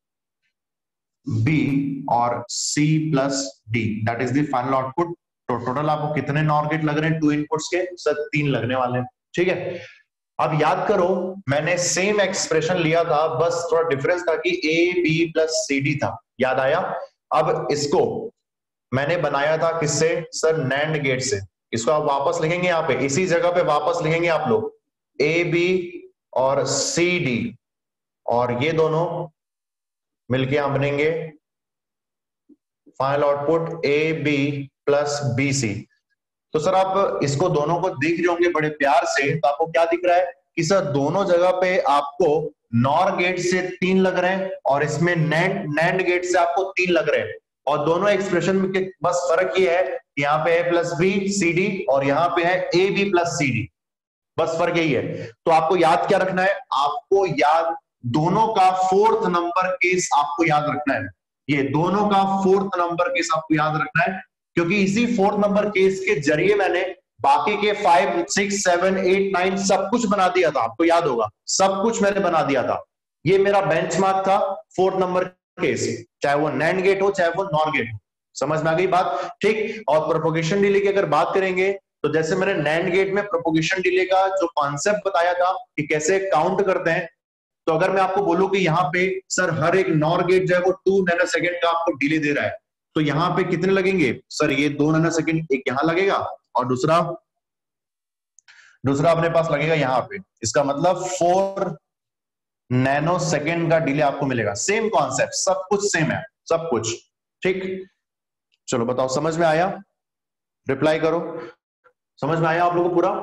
बी और c plus D, that is the final output. तो टोटल आपको कितने नॉर गेट लग रहे हैं 2 इनपुट्स के, सर 3 लगने वाले हैं, ठीक है। अब याद करो, मैंने सेम एक्सप्रेशन लिया था, बस थोड़ा डिफरेंस था कि a b plus C D था, याद आया। अब इसको मैंने बनाया था किससे सर, नैंड गेट से। इसको आप वापस लिखेंगे यहाँ पे, इसी जगह पे वापस लिखेंगे आप लोग, ए बी और सी डी, और ये दोनों मिलके यहां बनेंगे final output A B plus B C. तो सर आप इसको दोनों को देख रहे होंगे बड़े प्यार से, तो आपको क्या दिख रहा है कि सर दोनों जगह पे आपको नॉर गेट से 3 लग रहे हैं और इसमें नैंड गेट से आपको 3 लग रहे हैं, और दोनों एक्सप्रेशन में बस फर्क ये है कि यहाँ पे a plus B C D और यहाँ पे है A B plus C D, बस फर्क यही है। तो आपको याद क्या रखना है, आपको याद दोनों का फोर्थ नंबर केस आपको याद रखना है, ये दोनों का फोर्थ नंबर केस आपको याद रखना है, क्योंकि इसी फोर्थ नंबर केस के जरिए मैंने बाकी के 5 6 7 8 9 सब कुछ बना दिया था, आपको याद होगा सब कुछ मैंने बना दिया था। ये मेरा बेंचमार्क था फोर्थ नंबर केस, चाहे वो नैंड गेट हो चाहे वो नॉर गेट हो। समझ में आ गई बात, ठीक। और प्रोपोगेशन डिले की अगर बात करेंगे तो जैसे मैंने नैंड गेट में प्रोपोगेशन डिले का जो कॉन्सेप्ट बताया था कि कैसे काउंट करते हैं, तो अगर मैं आपको बोलूं कि यहाँ पे सर हर एक नॉर गेट जो है वो 2 नैनो सेकेंड का आपको डिले दे रहा है, तो यहाँ पे कितने लगेंगे सर, ये 2 नैनो सेकेंड एक यहाँ लगेगा और दूसरा अपने पास लगेगा यहाँ पे, इसका मतलब 4 नैनो सेकेंड का डिले आपको मिलेगा। सेम कॉन्सेप्ट, सब कुछ सेम है, सब कुछ ठीक। चलो बताओ समझ में आया, रिप्लाई करो, समझ में आया आप लोगों को पूरा?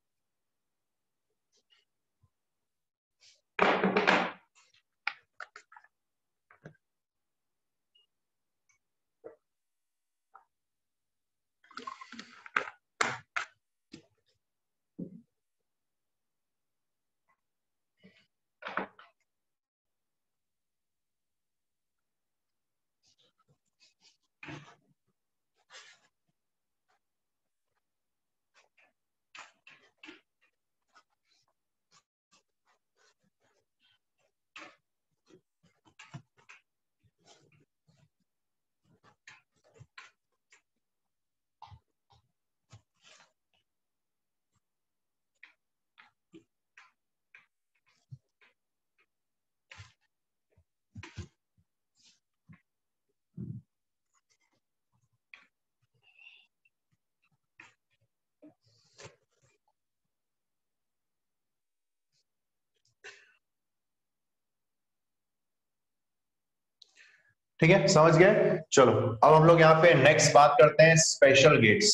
ठीक है, समझ गए। चलो अब हम लोग यहाँ पे नेक्स्ट बात करते हैं स्पेशल गेट्स,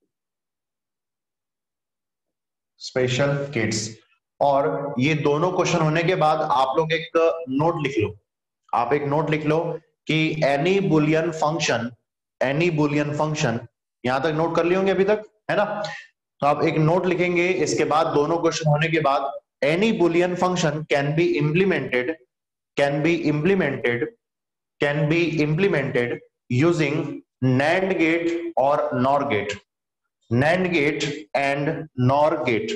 स्पेशल गेट्स। और ये दोनों क्वेश्चन होने के बाद आप लोग एक नोट लिख लो, आप एक नोट लिख लो कि any Boolean function, any Boolean function, यहां तक नोट कर लिए होंगे अभी तक, है ना? तो आप एक नोट लिखेंगे इसके बाद दोनों क्वेश्चन होने के बाद, any Boolean function can be implemented, can be implemented, can be implemented using NAND gate or NOR gate, NAND gate and NOR gate.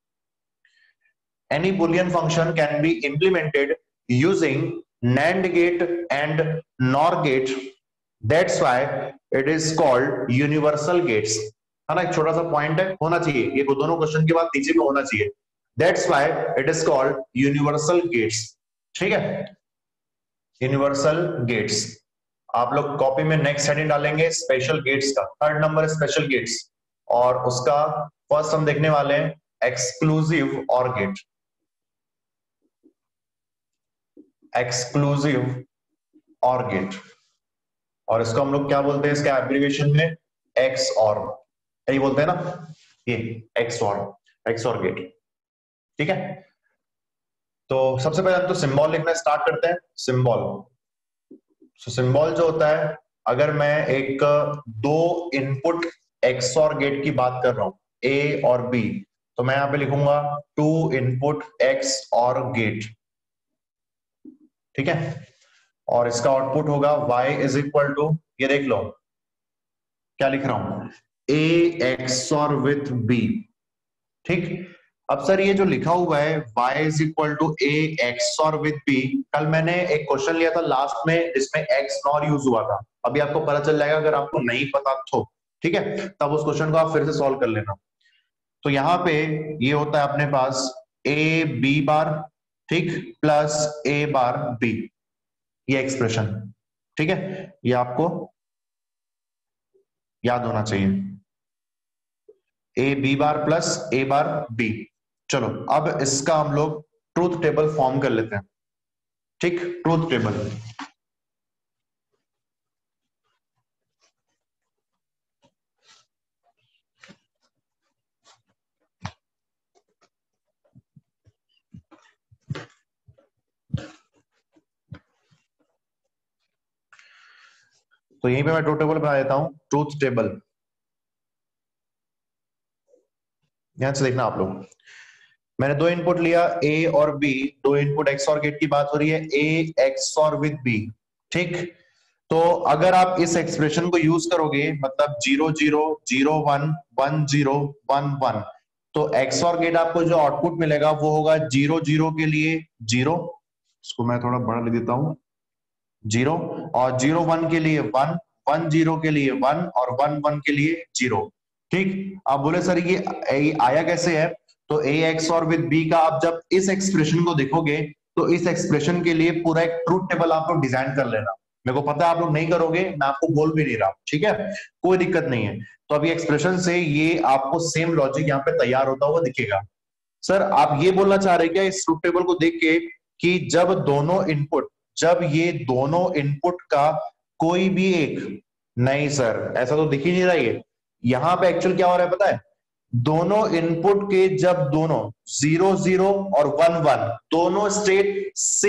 Any Boolean function can be implemented using NAND gate and NOR gate. That's why it is called universal gates. है ना, एक छोटा सा point है, होना चाहिए ये दोनों क्वेश्चन के बाद नीचे में होना चाहिए। That's why it is called universal gates. ठीक है, यूनिवर्सल गेट्स। आप लोग कॉपी में नेक्स्ट हेडिंग डालेंगे स्पेशल गेट्स का, थर्ड नंबर स्पेशल गेट्स, और उसका फर्स्ट हम देखने वाले हैं एक्सक्लूसिव और गेट, एक्सक्लूसिव और गेट, और इसको हम लोग क्या बोलते हैं, इसका एब्रिविएशन में एक्स और, यही बोलते हैं ना, ये एक्स और गेट। ठीक है, तो सबसे पहले हम तो सिंबल लिखना स्टार्ट करते हैं। सिंबल, तो सिंबल जो होता है, अगर मैं एक दो इनपुट एक्स और गेट की बात कर रहा हूं, ए और बी, तो मैं यहां पे लिखूंगा 2 इनपुट एक्स और गेट। ठीक है, और इसका आउटपुट होगा y इज इक्वल टू, ये देख लो क्या लिख रहा हूं, A XOR with B. ठीक, अब सर ये जो लिखा हुआ है y is equal to A XOR with B, कल मैंने एक क्वेश्चन लिया था लास्ट में जिसमें एक्स नॉर यूज हुआ था, अभी आपको पता चल जाएगा अगर आपको नहीं पता तो। ठीक है, तब उस क्वेश्चन को आप फिर से सॉल्व कर लेना। तो यहाँ पे ये होता है अपने पास ए बी बार, ठीक, प्लस ए बार बी, ये एक्सप्रेशन। ठीक है, ये आपको याद होना चाहिए, A B bar plus A bar B. चलो अब इसका हम लोग ट्रूथ टेबल फॉर्म कर लेते हैं। ठीक, ट्रूथ टेबल, तो यहीं पे मैं ट्रूथ टेबल बना देता हूं, ट्रूथ टेबल। ध्यान से देखना आप लोग, मैंने दो इनपुट लिया ए और बी, दो इनपुट एक्स और गेट की बात हो रही है, A XOR with B, ठीक। तो अगर आप इस एक्सप्रेशन को यूज करोगे, मतलब 0 0 0 1 1 0 1 1, तो एक्स और गेट आपको जो आउटपुट मिलेगा वो होगा 0 0 के लिए 0, इसको मैं थोड़ा बड़ा लिख देता हूं 0, और 0 1 के लिए 1, 1 0 के लिए 1, और 1 1 के लिए 0, ठीक। आप बोले सर ये आया कैसे है? तो A XOR with B का आप जब इस एक्सप्रेशन को देखोगे तो इस एक्सप्रेशन के लिए पूरा एक ट्रूथ टेबल आप लोग डिजाइन कर लेना। मेरे को पता है आप लोग नहीं करोगे, मैं आपको बोल भी नहीं रहा, ठीक है, कोई दिक्कत नहीं है। तो अभी एक्सप्रेशन से ये आपको सेम लॉजिक यहाँ पे तैयार होता हुआ दिखेगा। सर आप ये बोलना चाह रहे हैं क्या इस ट्रूथ टेबल को देख के कि जब ये दोनों इनपुट का कोई भी एक, नहीं सर ऐसा तो दिख ही नहीं रहा है। यहां पे एक्चुअल क्या हो रहा है पता है, दोनों इनपुट के जब दोनों 0 0 और 1 1 दोनों स्टेट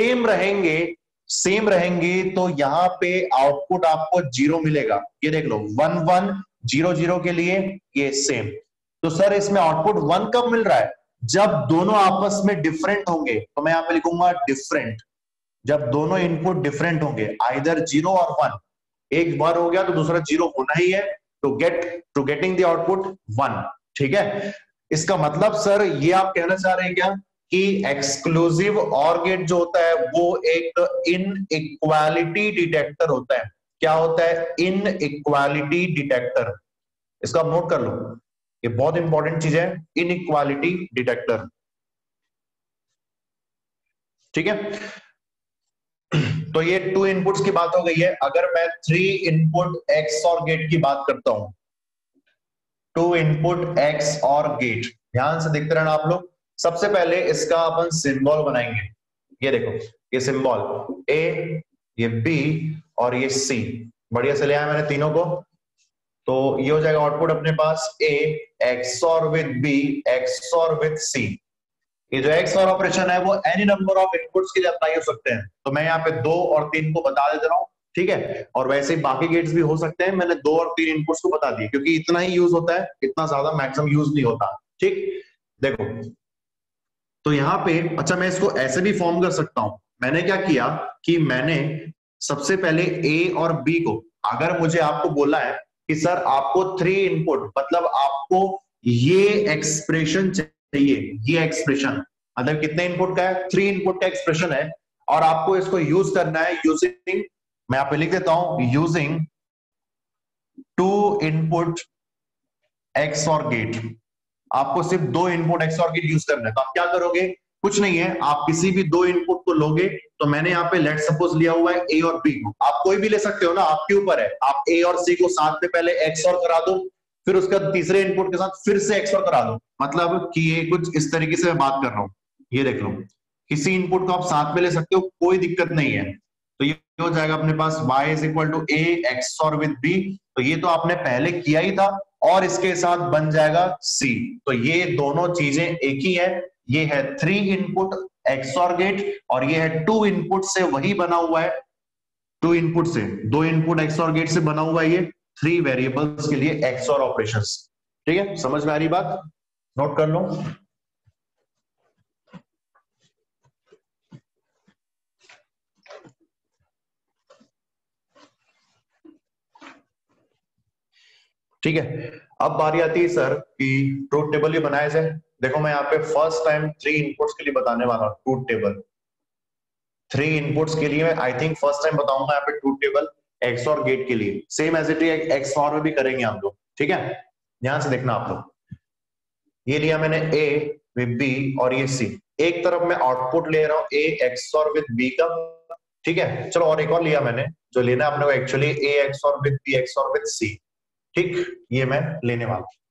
सेम रहेंगे तो यहां पे आउटपुट आपको 0 मिलेगा। ये देख लो 1 1 0 0 के लिए ये सेम। तो सर इसमें आउटपुट 1 कब मिल रहा है? जब दोनों आपस में डिफरेंट होंगे, तो मैं यहां पे लिखूंगा डिफरेंट। जब दोनों इनपुट डिफरेंट होंगे, आइदर 0 और 1, एक 1 हो गया तो दूसरा 0 होना ही है, टू गेटिंग द आउटपुट 1, ठीक है। इसका मतलब सर ये आप कहना चाह रहे हैं क्या कि एक्सक्लूसिव ऑर गेट जो होता है वो एक इनइक्वालिटी डिटेक्टर होता है। क्या होता है? Inequality detector. इसका आप नोट कर लो, ये बहुत इंपॉर्टेंट चीज है, इनइक्वालिटी डिटेक्टर, ठीक है। तो ये 2 इनपुट्स की बात हो गई है। अगर मैं 3 इनपुट एक्स और गेट की बात करता हूं, 2 इनपुट एक्स और गेट, ध्यान से देखते रहना आप लोग। सबसे पहले इसका अपन सिंबल बनाएंगे। ये देखो, ये सिंबल ए, ये बी और ये सी, बढ़िया से ले आया मैंने तीनों को। तो ये हो जाएगा आउटपुट अपने पास A XOR with B XOR with C. ये जो एक्स और ऑपरेशन है वो एनी नंबर ऑफ इनपुट्स के लिए अप्लाई हो सकते हैं। तो मैं यहाँ पे 2 और 3 को बता देता रहा हूँ, ठीक है। और वैसे ही बाकी गेट्स भी हो सकते हैं, मैंने 2 और 3 इनपुट्स को बता दिए क्योंकि इतना ही यूज होता है, इतना ज्यादा मैक्सिमम यूज नहीं होता, ठीक। देखो तो यहाँ पे, अच्छा मैं इसको ऐसे भी फॉर्म कर सकता हूं। मैंने क्या किया कि मैंने सबसे पहले ए और बी को, अगर मुझे आपको बोला है कि सर आपको 3 इनपुट, मतलब आपको ये एक्सप्रेशन चाहिए, ये एक्सप्रेशन मतलब कितने इनपुट का है? 3 इनपुट का एक्सप्रेशन है, और आपको इसको यूज करना है यूजिंग, मैं यहां पे लिख देता हूं, using 2 input XOR gate. आपको सिर्फ 2 input XOR gate use करना है। तो आप क्या करोगे? कुछ नहीं है, आप किसी भी 2 इनपुट को लोगे। तो मैंने यहाँ पे लेट सपोज लिया हुआ है ए और बी को, आप कोई भी ले सकते हो ना, आपके ऊपर है। आप ए और सी को साथ में पहले एक्स और करा दो, फिर उसका तीसरे इनपुट के साथ फिर से एक्स और करा दो। मतलब कि ये कुछ इस तरीके से मैं बात कर रहा हूं। ये देख लो, किसी इनपुट को आप साथ में ले सकते हो, कोई दिक्कत नहीं है। तो ये हो जाएगा अपने पास y is equal to A XOR with B. तो ये तो आपने पहले किया ही था, और इसके साथ बन जाएगा c। तो ये दोनों चीजें एक ही है। ये है 3 इनपुट एक्स और गेट, और ये है 2 इनपुट से वही बना हुआ है, 2 इनपुट से, 2 इनपुट एक्स और गेट से बना हुआ है ये 3 वेरिएबल्स के लिए एक्स और ऑपरेशंस। ठीक है, समझ में आ रही बात? नोट कर लो। ठीक है, अब बारी आती है सर कि ट्रूथ टेबल ही बनाया जाए। देखो मैं यहाँ पे फर्स्ट टाइम 3 इनपुट्स के लिए बताने वाला हूँ ट्रूथ टेबल। 3 इनपुट्स के लिए मैं आई थिंक फर्स्ट टाइम बताऊंगा यहाँ पे truth table XOR gate के लिए। Same as it is XOR में भी करेंगे हम लोग, ठीक है। ध्यान से देखना आप लोग, ये लिया मैंने ए विद बी और ये सी। एक तरफ मैं आउटपुट ले रहा हूँ A XOR with B का, ठीक है। चलो और एक और लिया मैंने, जो लेना अपने को actually A XOR with B XOR with C, ठीक। ये मैं लेने वाला हूं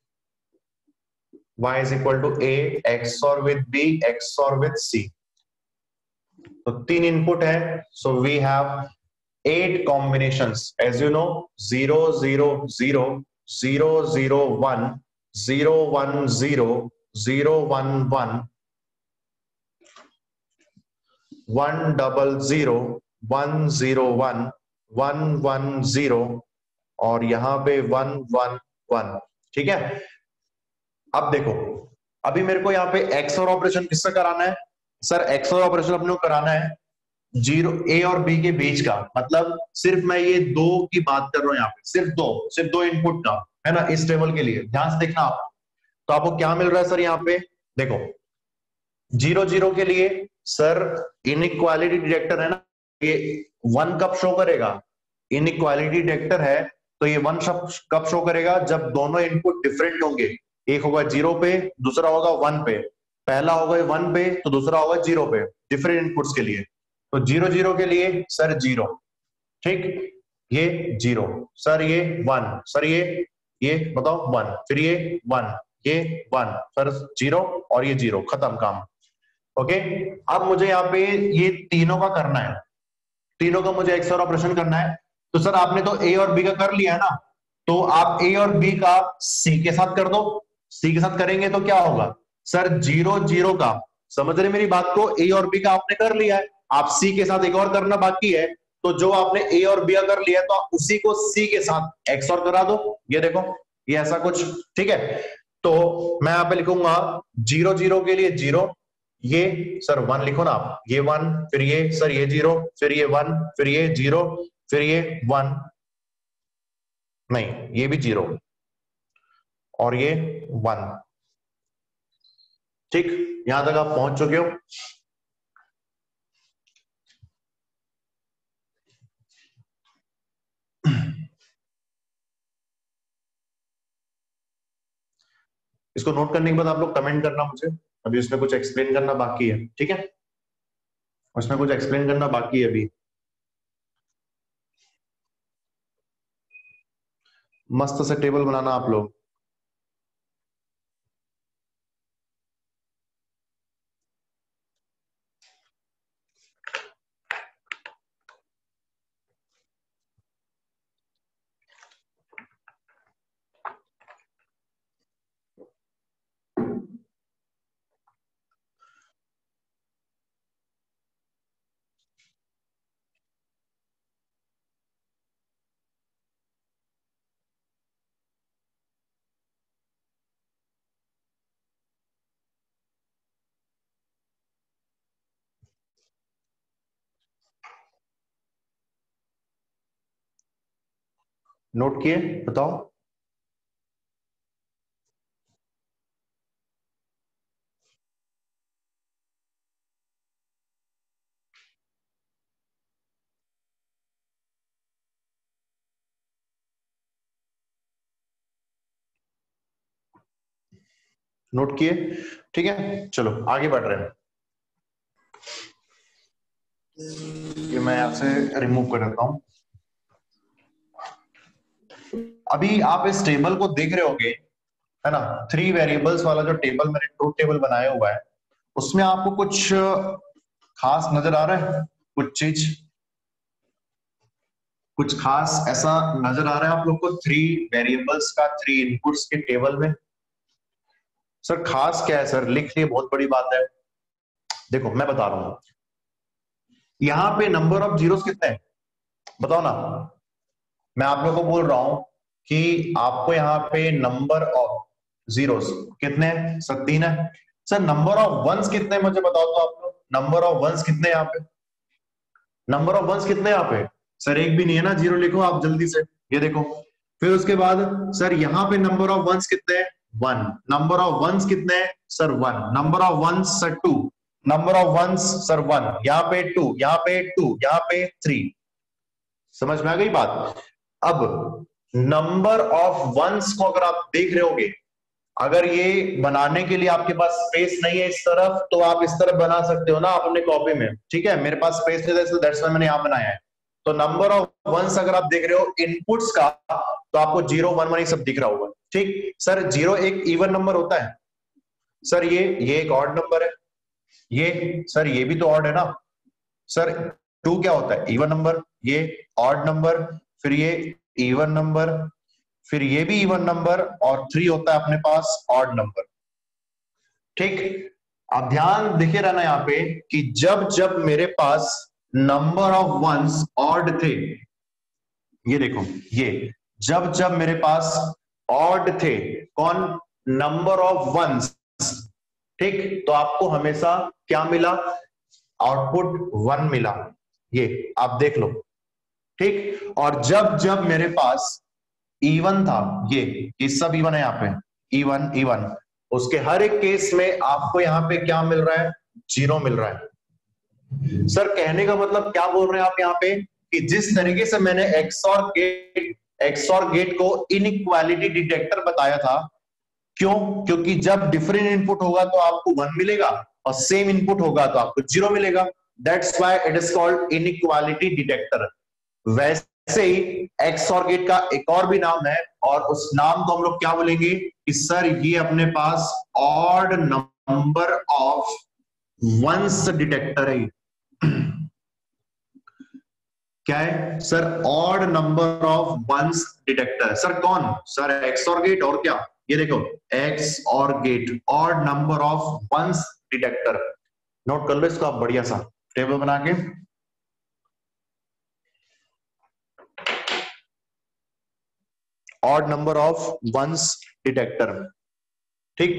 y is equal to a XOR with b XOR with c। तो 3 इनपुट है, so we have 8 combinations as you know, 0 0 0 0 0 1 0 1 0 0 1 1 1 0 0 1 0 1 1 1 0 और यहाँ पे 1 1 1। ठीक है, अब देखो, अभी मेरे को यहाँ पे एक्स और ऑपरेशन किससे कराना है? सर एक्स और ऑपरेशन अपने को कराना है जीरो ए और बी के बीच का, मतलब सिर्फ मैं ये दो की बात कर रहा हूं यहाँ पे, सिर्फ दो इनपुट का, है ना, इस टेबल के लिए ध्यान से देखना आप। तो आपको क्या मिल रहा है सर यहाँ पे? देखो 0 0 के लिए सर इनइक्वालिटी डिटेक्टर है ना, ये 1 कब शो करेगा? इनइक्वालिटी डिटेक्टर है तो ये 1 कब शो करेगा? जब दोनों इनपुट डिफरेंट होंगे, एक होगा 0 पे, दूसरा होगा 1 पे, पहला होगा 1 पे तो दूसरा होगा 0 पे, डिफरेंट इनपुट्स के लिए। तो 0 0 के लिए सर 0, ठीक, ये 0, सर ये 1, सर ये बताओ 1, फिर ये 1, ये 1, सर 0 और ये 0, खत्म काम। ओके, अब मुझे यहाँ पे ये तीनों का करना है, तीनों का मुझे एक्सओर ऑपरेशन करना है। तो सर आपने तो ए और बी का कर लिया है ना, तो आप ए और बी का सी के साथ कर दो। सी के साथ करेंगे तो क्या होगा? सर 0 0 का, समझ रहे मेरी बात को, ए और बी का आपने कर लिया है, आप सी के साथ एक और करना बाकी है, तो जो आपने ए और बी का कर लिया है तो आप उसी को सी के साथ एक्सओर करा दो। ये देखो, ये ऐसा कुछ, ठीक है। तो मैं यहाँ पे लिखूंगा 0 0 के लिए 0, ये सर 1 लिखो ना आप, ये 1, फिर ये सर ये 0, फिर ये 1, फिर ये 0, फिर ये 1, नहीं ये भी 0 और ये 1। ठीक, यहां तक आप पहुंच चुके हो? इसको नोट करने के बाद आप लोग कमेंट करना मुझे, अभी उसमें कुछ एक्सप्लेन करना बाकी है, ठीक है, उसमें कुछ एक्सप्लेन करना बाकी है अभी। मस्त से टेबल बनाना आप लोग। नोट किए, बताओ। नोट किए, ठीक है, चलो आगे बढ़ रहे हैं। ये मैं आपसे रिमूव कर देता हूं। अभी आप इस टेबल को देख रहे होगे, है ना, 3 वेरिएबल्स वाला जो टेबल मैंने ट्रूथ टेबल बनाया हुआ है, उसमें आपको कुछ खास नजर आ रहा है? कुछ चीज, कुछ खास ऐसा नजर आ रहा है आप लोग को 3 वेरिएबल्स का 3 इनपुट्स के टेबल में? सर खास क्या है सर, लिख लिए बहुत बड़ी बात है। देखो मैं बता रहा हूं, यहां पे नंबर ऑफ जीरोस कितने हैं बताओ ना। मैं आप लोगों को बोल रहा हूं कि आपको यहाँ पे नंबर ऑफ जीरोस कितने हैं? सर 3 है। सर नंबर ऑफ वंस कितने हैं मुझे बताओ तो आप लोग, नंबर ऑफ वंस कितने हैं यहाँ पे? नंबर ऑफ वंस कितने हैं यहाँ पे? सर एक भी नहीं है ना, 0 लिखो आप जल्दी से, ये देखो। फिर उसके बाद सर यहाँ पे नंबर ऑफ वंस कितने हैं? 1। नंबर ऑफ वंस कितने हैं? Sir 1। Number of ones sir 2। Number of ones sir 1, यहाँ पे 2, यहाँ पे 2, यहाँ पे 3। समझ में आ गई बात? अब नंबर ऑफ वंस को अगर आप देख रहे होगे, अगर ये बनाने के लिए आपके पास स्पेस नहीं है इस तरफ, तो आप इस तरफ बना सकते हो ना आप अपने कॉपी में, ठीक है। मेरे पास स्पेस नहीं था, दैट्स व्हाई मैंने यहां बनाया है। तो नंबर ऑफ वंस अगर आप देख रहे हो इनपुट्स का, तो आपको 0 1 1 ये सब दिख रहा होगा, ठीक। सर 0 एक इवन नंबर होता है, सर ये एक ऑड नंबर है, ये सर ये भी तो ऑड है ना। सर 2 क्या होता है? इवन नंबर, ये ऑड नंबर, फिर ये इवन नंबर, फिर ये भी इवन नंबर, और 3 होता है अपने पास ऑड नंबर, ठीक। अब ध्यान देखे रहना यहाँ पे कि जब जब मेरे पास नंबर ऑफ वंस ऑड थे, ये देखो, ये जब जब मेरे पास ऑड थे, कौन, नंबर ऑफ वंस, ठीक, तो आपको हमेशा क्या मिला, आउटपुट 1 मिला, ये आप देख लो, ठीक। और जब जब मेरे पास इवन था, ये सब इवन है यहाँ पे, इवन इवन, उसके हर एक केस में आपको यहाँ पे क्या मिल रहा है, 0 मिल रहा है। सर कहने का मतलब क्या बोल रहे हैं आप यहाँ पे, कि जिस तरीके से मैंने एक्सऑर गेट को इनइक्वालिटी डिटेक्टर बताया था, क्यों, क्योंकि जब डिफरेंट इनपुट होगा तो आपको 1 मिलेगा और सेम इनपुट होगा तो आपको 0 मिलेगा, that's why it is called inequality detector. वैसे ही एक्सऑर गेट का एक और भी नाम है, और उस नाम को हम लोग क्या बोलेंगे कि सर ये अपने पास odd number of ones detector है। क्या है sir, odd number of ones detector. Sir कौन, सर एक्सऑर गेट, और क्या, ये देखो XOR gate, odd number of ones detector. Note कर लो इसको आप बढ़िया सा टेबल बना के, odd number of ones detector, ठीक।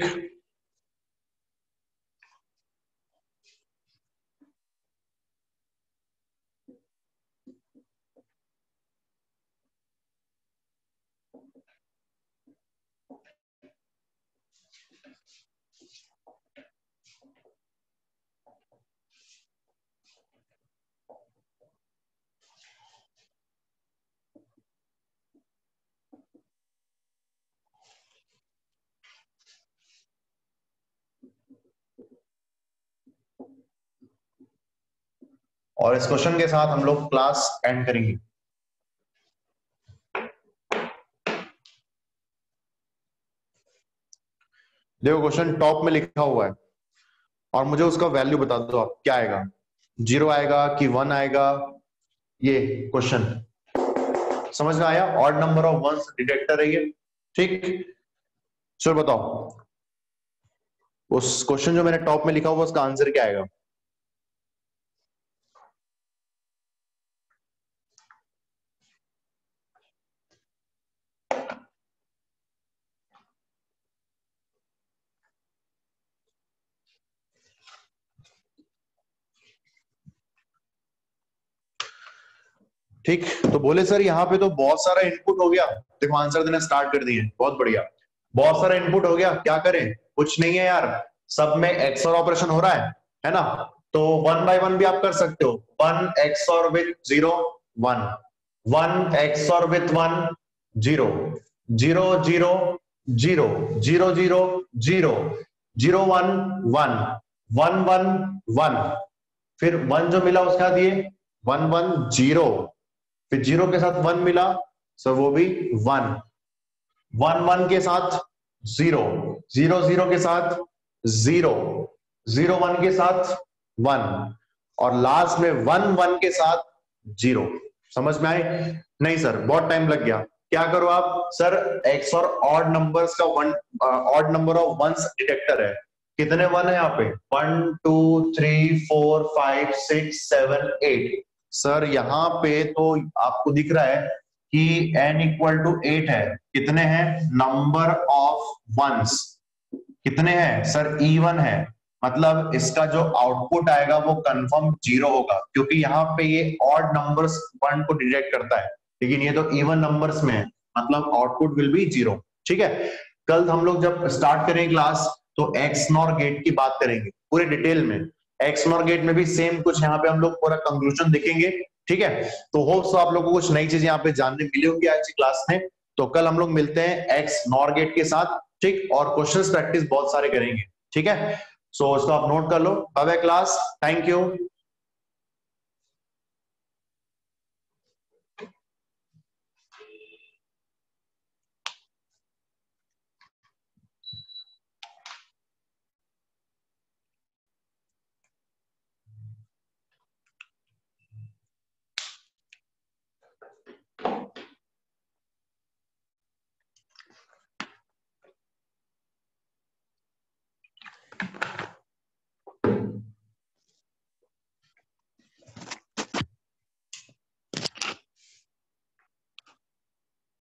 और इस क्वेश्चन के साथ हम लोग क्लास एंड करेंगे। देखो क्वेश्चन टॉप में लिखा हुआ है और मुझे उसका वैल्यू बता दो आप, क्या आएगा, 0 आएगा कि 1 आएगा, ये क्वेश्चन समझ में आया, odd number of ones detector है ये, ठीक। चलो बताओ उस क्वेश्चन जो मैंने टॉप में लिखा हुआ उसका आंसर क्या आएगा। ठीक, तो बोले सर यहाँ पे तो बहुत सारा इनपुट हो गया, देखो आंसर देना स्टार्ट कर दिए, बहुत बढ़िया, बहुत सारा इनपुट हो गया, क्या करें, कुछ नहीं है यार, सब में एक्सऑर ऑपरेशन हो रहा है ना, तो 1 बाय 1 भी आप कर सकते हो, 1 एक्सऑर विथ 0 1, 1 एक्सऑर विथ 1 0, 0 0 0 0 0 0 0 1 1 1 1 1, फिर 1 जो मिला उसका दिए 1 1 0, फिर 0 के साथ 1 मिला, सो वो भी 1 1 1 के साथ 0 0 0 के साथ 0 0 1 के साथ 1 और लास्ट में 1 1 के साथ 0। समझ में आए, नहीं सर बहुत टाइम लग गया, क्या करो आप, sir XOR odd numbers का odd number of ones detector है, कितने 1 है यहाँ पे, 1 2 3 4 5 6 7 8, सर यहाँ पे तो आपको दिख रहा है कि n इक्वल टू 8 है, कितने हैं नंबर ऑफ वंस, कितने हैं सर इवन है, मतलब इसका जो आउटपुट आएगा वो कंफर्म 0 होगा, क्योंकि यहाँ पे ये ऑड नंबर्स 1 को डिटेक्ट करता है, लेकिन ये तो इवन नंबर्स में है, मतलब आउटपुट विल बी 0। ठीक है, कल हम लोग जब स्टार्ट करेंगे क्लास तो एक्स नॉर गेट की बात करेंगे पूरे डिटेल में, एक्स नॉर गेट में भी सेम कुछ यहाँ पे हम लोग पूरा कंक्लूजन देखेंगे। ठीक है, तो होप्स तो आप लोगों को कुछ नई चीजें यहाँ पे जानने मिली होंगी आज की क्लास में, तो कल हम लोग मिलते हैं एक्स नॉर गेट के साथ, ठीक, और क्वेश्चंस प्रैक्टिस बहुत सारे करेंगे। ठीक है, सो इसको आप नोट कर लो, bye bye class, thank you.